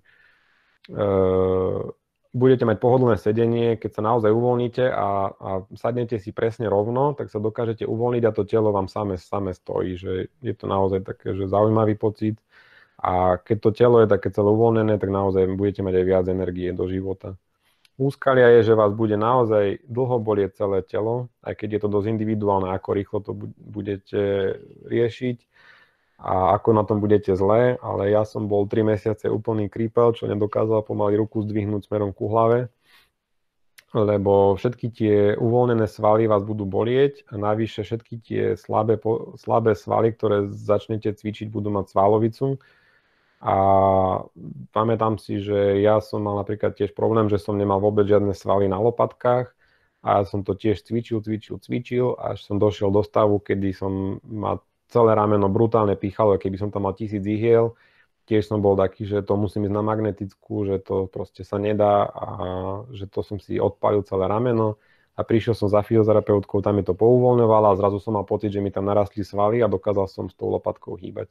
Budete mať pohodlné sedenie, keď sa naozaj uvoľníte a sadnete si presne rovno, tak sa dokážete uvoľniť a to telo vám same stojí, že je to naozaj také, že zaujímavý pocit. A keď to telo je také celé uvoľnené, tak naozaj budete mať aj viac energie do života. Úskalia je, že vás bude naozaj dlho bolieť celé telo, aj keď je to dosť individuálne, ako rýchlo to budete riešiť a ako na tom budete zle, ale ja som bol 3 mesiace úplný krípel, čo nedokázal pomaly ruku zdvihnúť smerom ku hlave, lebo všetky tie uvoľnené svaly vás budú bolieť a navyše všetky tie slabé svaly, ktoré začnete cvičiť, budú mať svalovicu. A pamätám si, že ja som mal napríklad tiež problém, že som nemal vôbec žiadne svaly na lopatkách a som to tiež cvičil, až som došiel do stavu, kedy som ma celé rameno brutálne pýchalo, keby som tam mal 1000 ihiel. Tiež som bol taký, že to musím ísť na magnetickú, že to proste sa nedá a že to som si odpálil celé rameno. A prišiel som za fyzioterapeutkou, tam mi to pouvoľňovala a zrazu som mal pocit, že mi tam narastli svaly a dokázal som s tou lopatkou hýbať.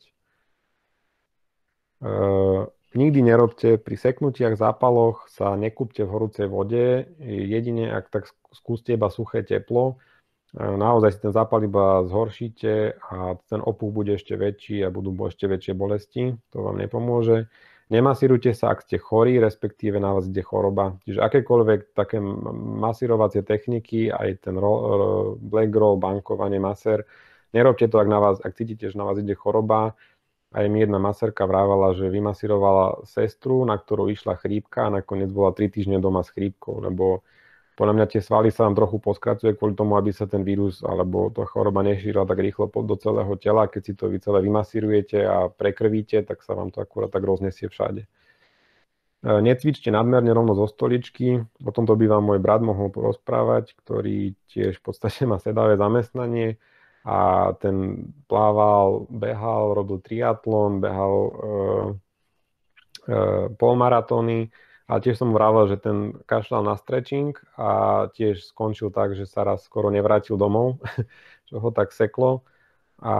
Nikdy nerobte pri seknutiach, zápaloch, sa nekúpte v horúcej vode, jedine ak tak skúste iba suché teplo, naozaj si ten zápal iba zhoršíte a ten opuch bude ešte väčší a budú ešte väčšie bolesti, to vám nepomôže. Nemasírujte sa, ak ste chorí, respektíve na vás ide choroba. Čiže akékoľvek také masírovacie techniky, aj ten black roll, bankovanie, masér, nerobte to, ak cítite, že na vás ide choroba. Aj mi jedna masérka vrávala, že vymasírovala sestru, na ktorú išla chrípka a nakoniec bola 3 týždne doma s chrípkou, lebo podľa mňa tie svaly sa vám trochu poskracuje kvôli tomu, aby sa ten vírus alebo tá choroba nešírila tak rýchlo do celého tela. Keď si to vy celé vymasírujete a prekrvíte, tak sa vám to akurát tak roznesie všade. Necvičte nadmerne rovno zo stoličky, o tomto by vám môj brat mohol porozprávať, ktorý tiež v podstate má sedavé zamestnanie a ten plával, behal, robil triatlon, behal polmaratóny, ale tiež som mu vravel, že ten kašľal na stretching a tiež skončil tak, že sa raz skoro nevrátil domov, čo ho tak seklo a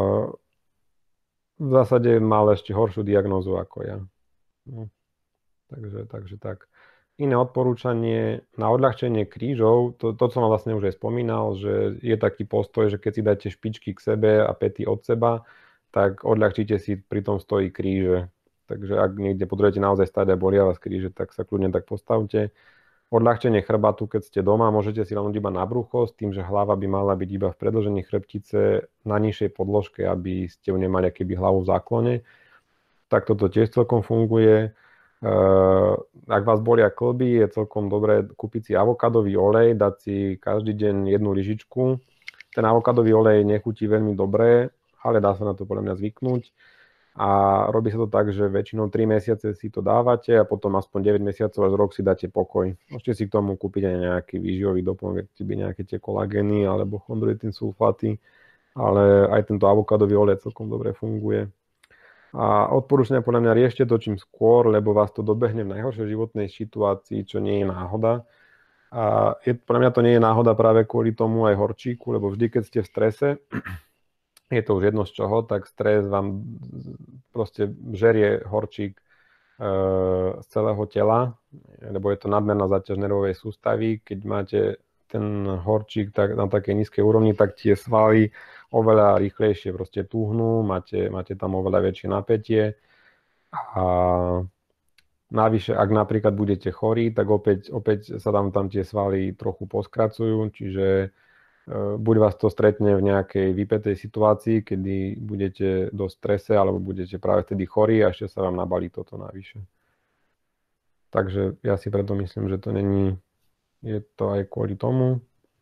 v zásade mal ešte horšiu diagnózu ako ja. No. Takže tak. Iné odporúčanie na odľahčenie krížov, to som vám vlastne už aj spomínal, že je taký postoj, že keď si dáte špičky k sebe a päty od seba, tak odľahčíte si pri tom stojí kríže. Takže ak niekde potrebujete naozaj stať a bolia vás kríže, tak sa kľudne tak postavte. Odľahčenie chrbatu, keď ste doma, môžete si ľahnuť iba na brucho, s tým, že hlava by mala byť iba v predĺžení chrbtice na nižšej podložke, aby ste ju nemali akéby hlavu v záklone. Tak toto tiež celkom funguje. Ak vás bolia kĺby, je celkom dobré kúpiť si avokádový olej, dať si každý deň jednu lyžičku. Ten avokádový olej nechutí veľmi dobre, ale dá sa na to podľa mňa zvyknúť. A robí sa to tak, že väčšinou 3 mesiace si to dávate a potom aspoň 9 mesiacov až rok si dáte pokoj. Môžete si k tomu kúpiť aj nejaký výživový doplnok, nejaké tie kolagény alebo chondroitín sulfáty, ale aj tento avokádový olej celkom dobre funguje. A odporúčania podľa mňa riešte to čím skôr, lebo vás to dobehne v najhoršej životnej situácii, čo nie je náhoda. A podľa mňa to nie je náhoda práve kvôli tomu aj horčíku, lebo vždy, keď ste v strese, je to už jedno z čoho, tak stres vám proste žerie horčík z celého tela, lebo je to nadmerná záťaž nervovej sústavy. Keď máte ten horčík na takej nízkej úrovni, tak tie svaly oveľa rýchlejšie proste túhnú, máte tam oveľa väčšie napätie a navyše, ak napríklad budete chorí, tak opäť sa tam tie svaly trochu poskracujú, čiže buď vás to stretne v nejakej vypätej situácii, kedy budete do strese, alebo budete práve vtedy chorí a ešte sa vám nabalí toto navyše. Takže ja si preto myslím, že to není, je to aj kvôli tomu.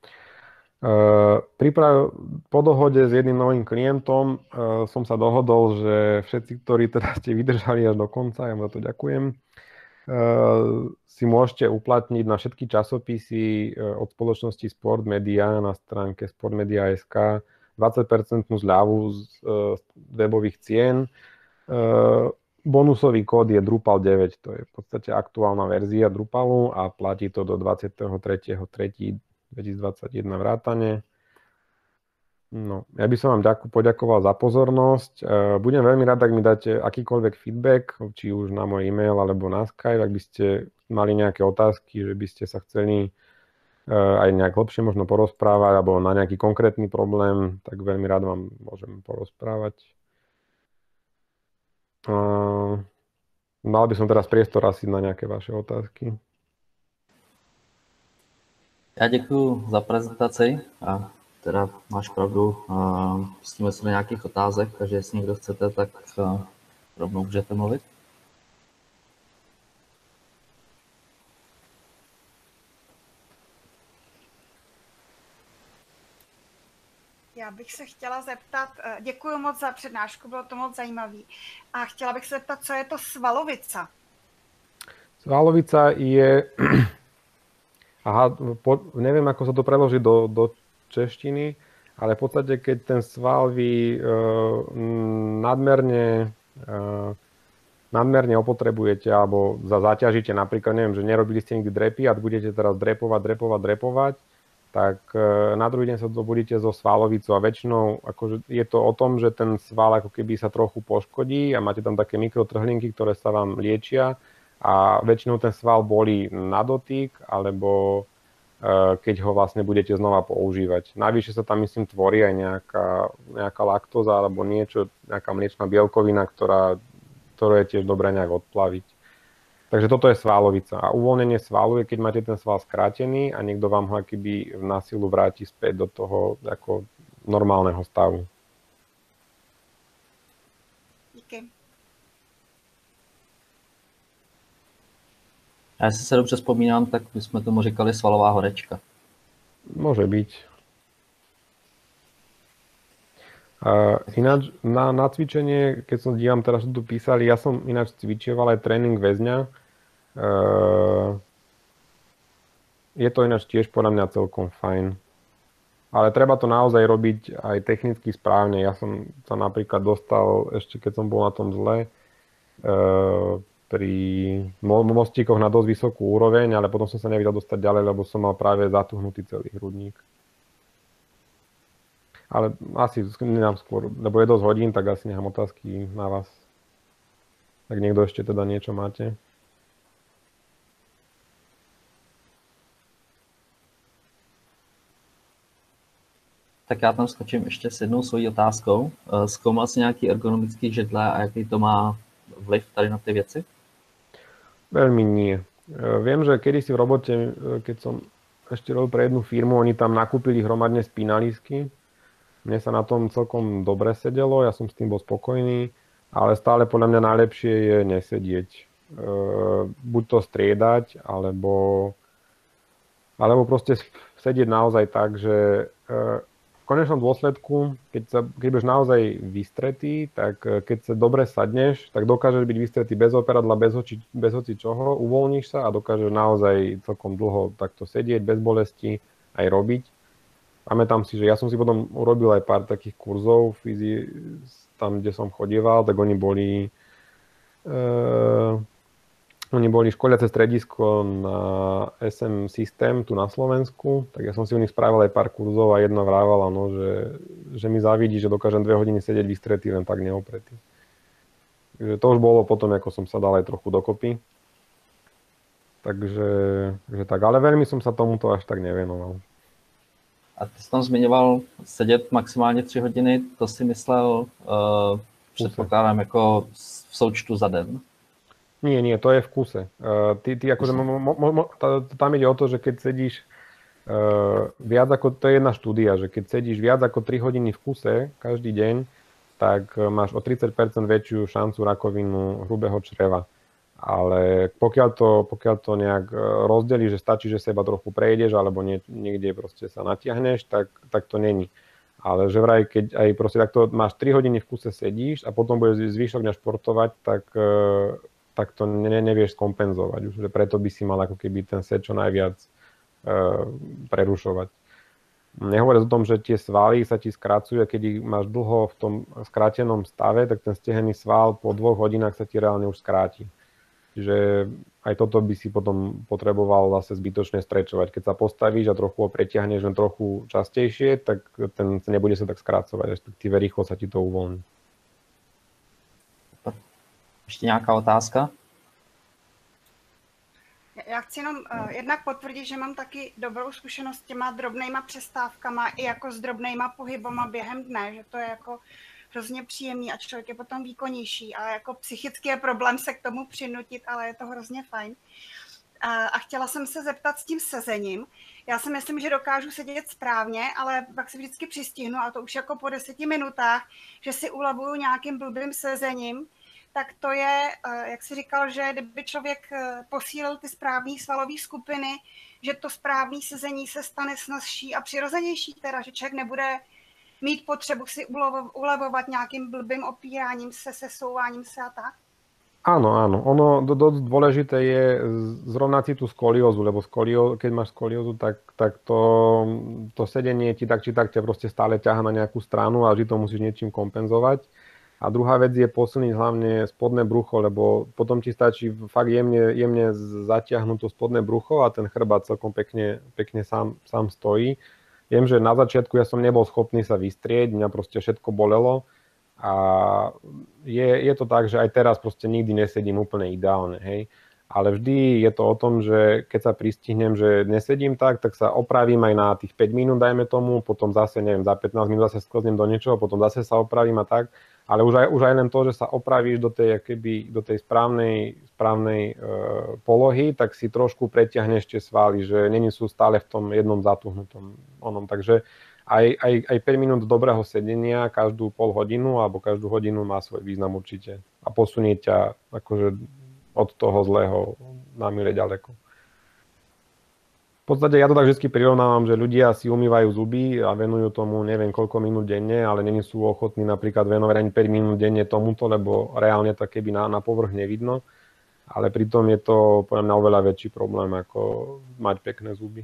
Po dohode s jedným novým klientom som sa dohodol, že všetci, ktorí teda ste vydržali až do konca, ja vám za to ďakujem, si môžete uplatniť na všetky časopisy od spoločnosti Sport Media na stránke sportmedia.sk 20% zľavu z webových cien. Bonusový kód je Drupal9, to je v podstate aktuálna verzia Drupalu a platí to do 23.3.2021 vrátane. No, ja by som vám poďakoval za pozornosť. Budem veľmi rád, ak mi dáte akýkoľvek feedback, či už na môj e-mail alebo na Skype, ak by ste mali nejaké otázky, že by ste sa chceli aj nejak hlbšie možno porozprávať alebo na nejaký konkrétny problém, tak veľmi rád vám môžem porozprávať. Mal by som teraz priestor asi na nejaké vaše otázky. Já děkuji za prezentaci a teda máš pravdu, pustíme se do nějakých otázek, takže jestli někdo chcete, tak rovnou můžete mluvit. Já bych se chtěla zeptat, děkuji moc za přednášku, bylo to moc zajímavý. A chtěla bych se zeptat, co je to svalovica? Svalovica je... neviem, ako sa to preloží do češtiny, ale v podstate, keď ten sval vy nadmerne opotrebujete alebo zaťažíte, napríklad, neviem, že nerobili ste nikdy drepy a budete teraz drepovať, tak na druhý deň sa zobudíte so svalovicou a väčšinou akože je to o tom, že ten sval ako keby sa trochu poškodí a máte tam také mikrotrhlinky, ktoré sa vám liečia a väčšinou ten sval bolí na dotyk alebo keď ho vlastne budete znova používať. Navyše sa tam, myslím, tvorí aj nejaká laktóza alebo niečo, nejaká mliečna bielkovina, ktorú je tiež dobré nejak odplaviť. Takže toto je svalovica. A uvoľnenie svalu je, keď máte ten sval skrátený a niekto vám ho akýby na silu vráti späť do toho ako normálneho stavu. Díky. A jestli se dobře vzpomínám, tak bychom tomu říkali svalová horečka. Môže byť. Ináč na cvičenie, keď som dívam teraz, čo tu písali, ja som ináč cvičoval aj tréning väzňa Je to ináč tiež podľa mňa celkom fajn. Ale treba to naozaj robiť aj technicky správne. Ja som sa napríklad dostal, ešte keď som bol na tom zle, pri mostíkoch na dosť vysokú úroveň, ale potom som sa nevedel dostať ďalej, lebo som mal práve zatuhnutý celý hrudník. Ale asi nemám skôr, lebo je dosť hodín, tak asi nechám otázky na vás. Tak niekto ešte teda niečo máte? Tak já tam skočím ještě s jednou svojí otázkou. Zkoumal jsi nějaký ergonomický židle a jaký to má vliv tady na ty věci? Veľmi nie. Viem, že kedysi v robote, keď som ešte robil pre jednu firmu, oni tam nakúpili hromadne spínalisky. Mne sa na tom celkom dobre sedelo, ja som s tým bol spokojný, ale stále podľa mňa najlepšie je nesedieť. Buď to striedať, alebo proste sedieť naozaj tak, že v konečnom dôsledku, keď budeš naozaj vystretý, tak keď sa dobre sadneš, tak dokážeš byť vystretý bez operadla, bez hoci čoho, uvoľníš sa a dokážeš naozaj celkom dlho takto sedieť, bez bolesti, aj robiť. Pamätám si, že ja som si potom urobil aj pár takých kurzov tam, kde som chodieval, tak oni boli školiace stredisko na SM System tu na Slovensku, tak ja som si u nich spravil aj pár kurzov a jedna vrávala, no, že mi závidí, že dokážem 2 hodiny sedieť vystretý, len tak neopretý. Takže to už bolo potom, ako som sa dal aj trochu dokopy. Takže tak, ale veľmi som sa tomuto až tak nevenoval. A ty jsi tam zmiňoval sedět maximálně 3 hodiny, to si myslel, předpokládám, jako v součtu za den? Nie, to je v kuse. Ty akože, tam ide o to, že keď sedíš viac ako, to je jedna štúdia, že keď sedíš viac ako 3 hodiny v kuse každý deň, tak máš o 30% väčšiu šancu rakovinu hrubého čreva. Ale pokiaľ to nejak rozdelíš, že stačí, že seba trochu prejdeš alebo niekde proste sa natiahneš, tak to není. Ale že vraj, keď aj proste takto máš 3 hodiny v kuse sedíš a potom budeš zvyšok dňa športovať, tak to nevieš skompenzovať. Už preto by si mal ako keby ten set čo najviac prerušovať. Nehovoriac o tom, že tie svaly sa ti skracujú a keď ich máš dlho v tom skrátenom stave, tak ten stehenný sval po 2 hodinách sa ti reálne už skráti. Čiže aj toto by si potom potreboval zase zbytočne strečovať. Keď sa postavíš a trochu ho pretiahneš len trochu častejšie, tak ten nebude sa tak skracovať, respektíve rýchlo sa ti to uvoľní. Ještě nějaká otázka? Já chci jenom jednak potvrdit, že mám taky dobrou zkušenost s těma drobnejma přestávkama i jako s drobnejma pohybama během dne, že to je jako hrozně příjemný a člověk je potom výkonnější a jako psychický je problém se k tomu přinutit, ale je to hrozně fajn. A chtěla jsem se zeptat s tím sezením. Já si myslím, že dokážu sedět správně, ale pak se vždycky přistihnu a to už jako po 10 minutách, že si ulevuju nějakým blbým sezením, tak to je, jak jsi říkal, že kdyby člověk posílil ty správné svalové skupiny, že to správné sezení se stane snazší a přirozenější, teda, že člověk nebude mít potřebu si ulevovat nějakým blbým opíráním se, sesouváním se a tak? Áno. Ono dosť dôležité je zrovnať si tú skoliózu, lebo keď máš skoliózu, tak to sedenie ti tak či tak ťa proste stále ťaha na nejakú stranu a vždy to musíš niečím kompenzovať. A druhá vec je posilniť hlavne spodné brucho, lebo potom ti stačí fakt jemne zatiahnuť to spodné brucho a ten chrbát celkom pekne sám stojí. Viem, že na začiatku ja som nebol schopný sa vystrieť, mňa proste všetko bolelo a je to tak, že aj teraz proste nikdy nesedím úplne ideálne, hej. Ale vždy je to o tom, že keď sa pristihnem, že nesedím tak sa opravím aj na tých 5 minút, dajme tomu, potom zase, neviem, za 15 minút zase sklznem do niečoho, potom zase sa opravím a tak. Ale už aj len to, že sa opravíš do tej správnej polohy, tak si trošku pretiahneš tie svaly, že není sú stále v tom jednom zatuhnutom onom. Takže aj 5 minút dobrého sedenia každú pol hodinu alebo každú hodinu má svoj význam určite. A posunie ťa akože od toho zlého na mile ďaleko. V podstate ja to tak vždy prirovnávam, že ľudia si umývajú zuby a venujú tomu neviem koľko minút denne, ale není sú ochotní napríklad venovať ani 5 minút denne tomuto, lebo reálne to keby na povrch nevidno. ale pritom je to podľa mňa oveľa väčší problém, ako mať pekné zuby.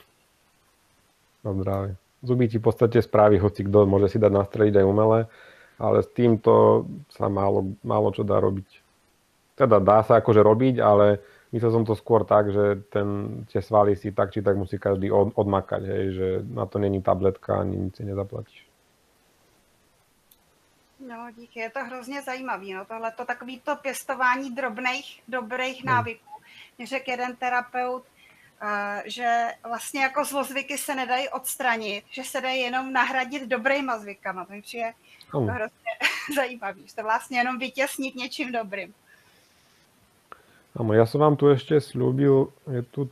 No zdravie. Zuby ti v podstate spraví hoci kto, môže si dať nastreliť aj umelé, ale s týmto sa málo čo dá robiť. Teda dá sa akože robiť, ale myslel som to skôr tak, že tie svaly si tak či tak musí každý odmakať, hej, že na to není tabletka, ani nic si nezaplatíš. No, díky, je to hrozně zajímavý, no, tohleto takový to pěstování drobných, dobrých návyků. Mě řekl jeden terapeut, že vlastně jako zlozvyky se nedají odstranit, že se dají jenom nahradit dobrýma zvykama. To mi přijde to hrozně zajímavý, že to vlastně jenom vytěsnit něčím dobrým. Áno, ja som vám tu ešte sľúbil, je tu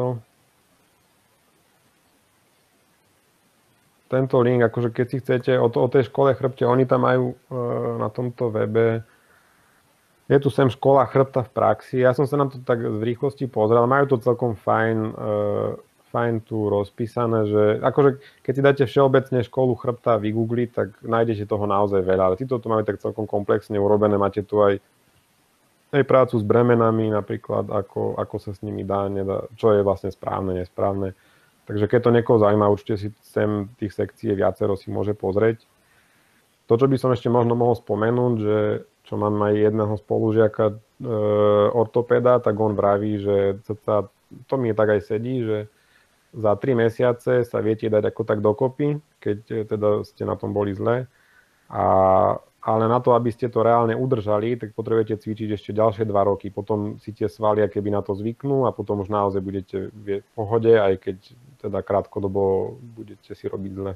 tento link, akože keď si chcete o tej škole chrbte, oni tam majú na tomto webe, je tu sem škola chrbta v praxi, ja som sa na to tak v rýchlosti pozrel, majú to celkom fajn tu rozpísané, že akože keď si dáte všeobecne školu chrbta vygoogliť, tak nájdete toho naozaj veľa, ale títo to majú tak celkom komplexne urobené, máte tu aj prácu s bremenami napríklad, ako sa s nimi dá, nedá, čo je vlastne správne, nesprávne. Takže keď to niekoho zaujíma, určite si sem tých sekcií viacero si môže pozrieť. To, čo by som ešte možno mohol spomenúť, že čo mám aj jedného spolužiaka ortopéda, tak on vraví, že to mi tak aj sedí, že za 3 mesiace sa viete dať ako tak dokopy, keď teda ste na tom boli zle. Ale na to, aby ste to reálne udržali, tak potrebujete cvičiť ešte ďalšie 2 roky. Potom si tie svaly keby na to zvyknú a potom už naozaj budete v pohode, aj keď teda krátkodobo budete si robiť zle.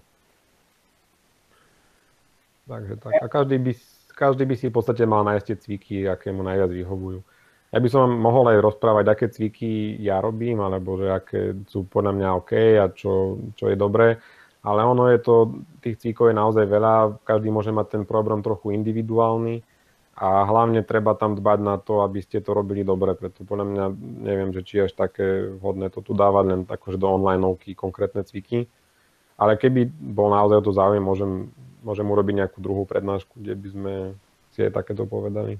Takže tak. A každý by si v podstate mal nájsť tie cviky, aké mu najviac vyhovujú. Ja by som vám mohol aj rozprávať, aké cviky ja robím, alebo že aké sú podľa mňa OK a čo je dobré. Ale ono je to, tých cvikov je naozaj veľa, každý môže mať ten problém trochu individuálny a hlavne treba tam dbať na to, aby ste to robili dobre, preto podľa mňa neviem, že či je až také vhodné to tu dávať len akože do onlineovky konkrétne cviky. Ale keby bol naozaj o to záujem, môžem urobiť nejakú druhú prednášku, kde by sme si aj takéto povedali.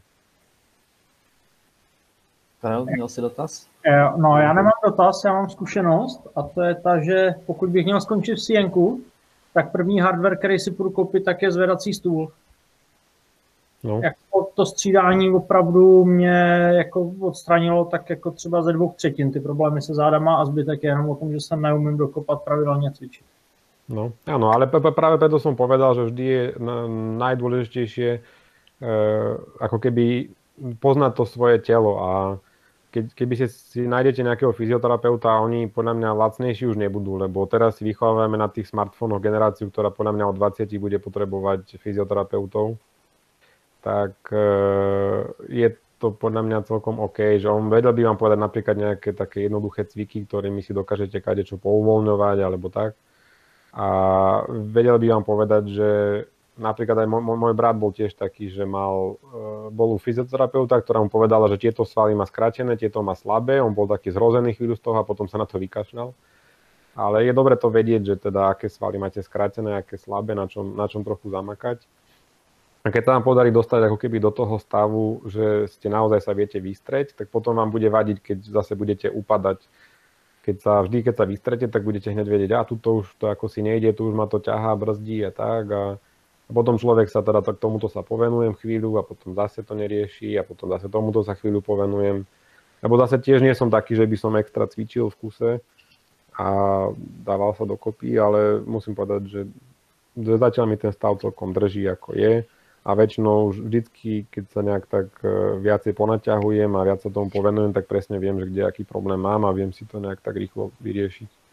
Karel, měl jsi dotaz? No, já nemám dotaz, já mám zkušenost a to je ta, že pokud bych měl skončit v Sienku, tak první hardware, který si půjdu koupit, tak je zvedací stůl. No. Jako to střídání opravdu mě jako odstranilo tak jako třeba ze 2/3 ty problémy se zádama a zbytek je jenom o tom, že se neumím dokopat pravidelně cvičit. No, áno, ale práve preto som povedal, že vždy je najdôležitejšie ako keby poznať to svoje telo a keby si nájdete nejakého fyzioterapeuta, oni podľa mňa lacnejší už nebudú, lebo teraz si vychovávame na tých smartfónoch generáciu, ktorá podľa mňa od 20 bude potrebovať fyzioterapeutov, tak je to podľa mňa celkom OK, že on vedel by vám povedať napríklad nejaké také jednoduché cviky, ktorými si dokážete kadečo pouvoľňovať alebo tak. A vedel by vám povedať, že napríklad aj môj brat bol tiež taký, že bol u fyzioterapeuta, ktorá mu povedala, že tieto svaly má skrátené, tieto má slabé, on bol taký zhrozený chvíľu z toho a potom sa na to vykašľal. Ale je dobre to vedieť, že teda aké svaly máte skrátené, aké slabé, na čom trochu zamakať. A keď sa vám podarí dostať ako keby do toho stavu, že ste naozaj sa viete vystreť, tak potom vám bude vadiť, keď zase budete upadať. Keď sa vystrete, tak budete hneď vedieť, tuto už to ako si nejde, tu už ma to ťahá, brzdí a tak. A potom človek sa teda k tomuto sa povenujem chvíľu a potom zase to nerieši a potom zase tomuto sa chvíľu povenujem. Lebo zase tiež nie som taký, že by som extra cvičil v kuse a dával sa dokopy, ale musím povedať, že zatiaľ mi ten stav celkom drží ako je. A väčšinou vždycky, keď sa nejak tak viacej ponaťahujem a viac sa tomu povenujem, tak presne viem, že kde aký problém mám a viem si to nejak tak rýchlo vyriešiť.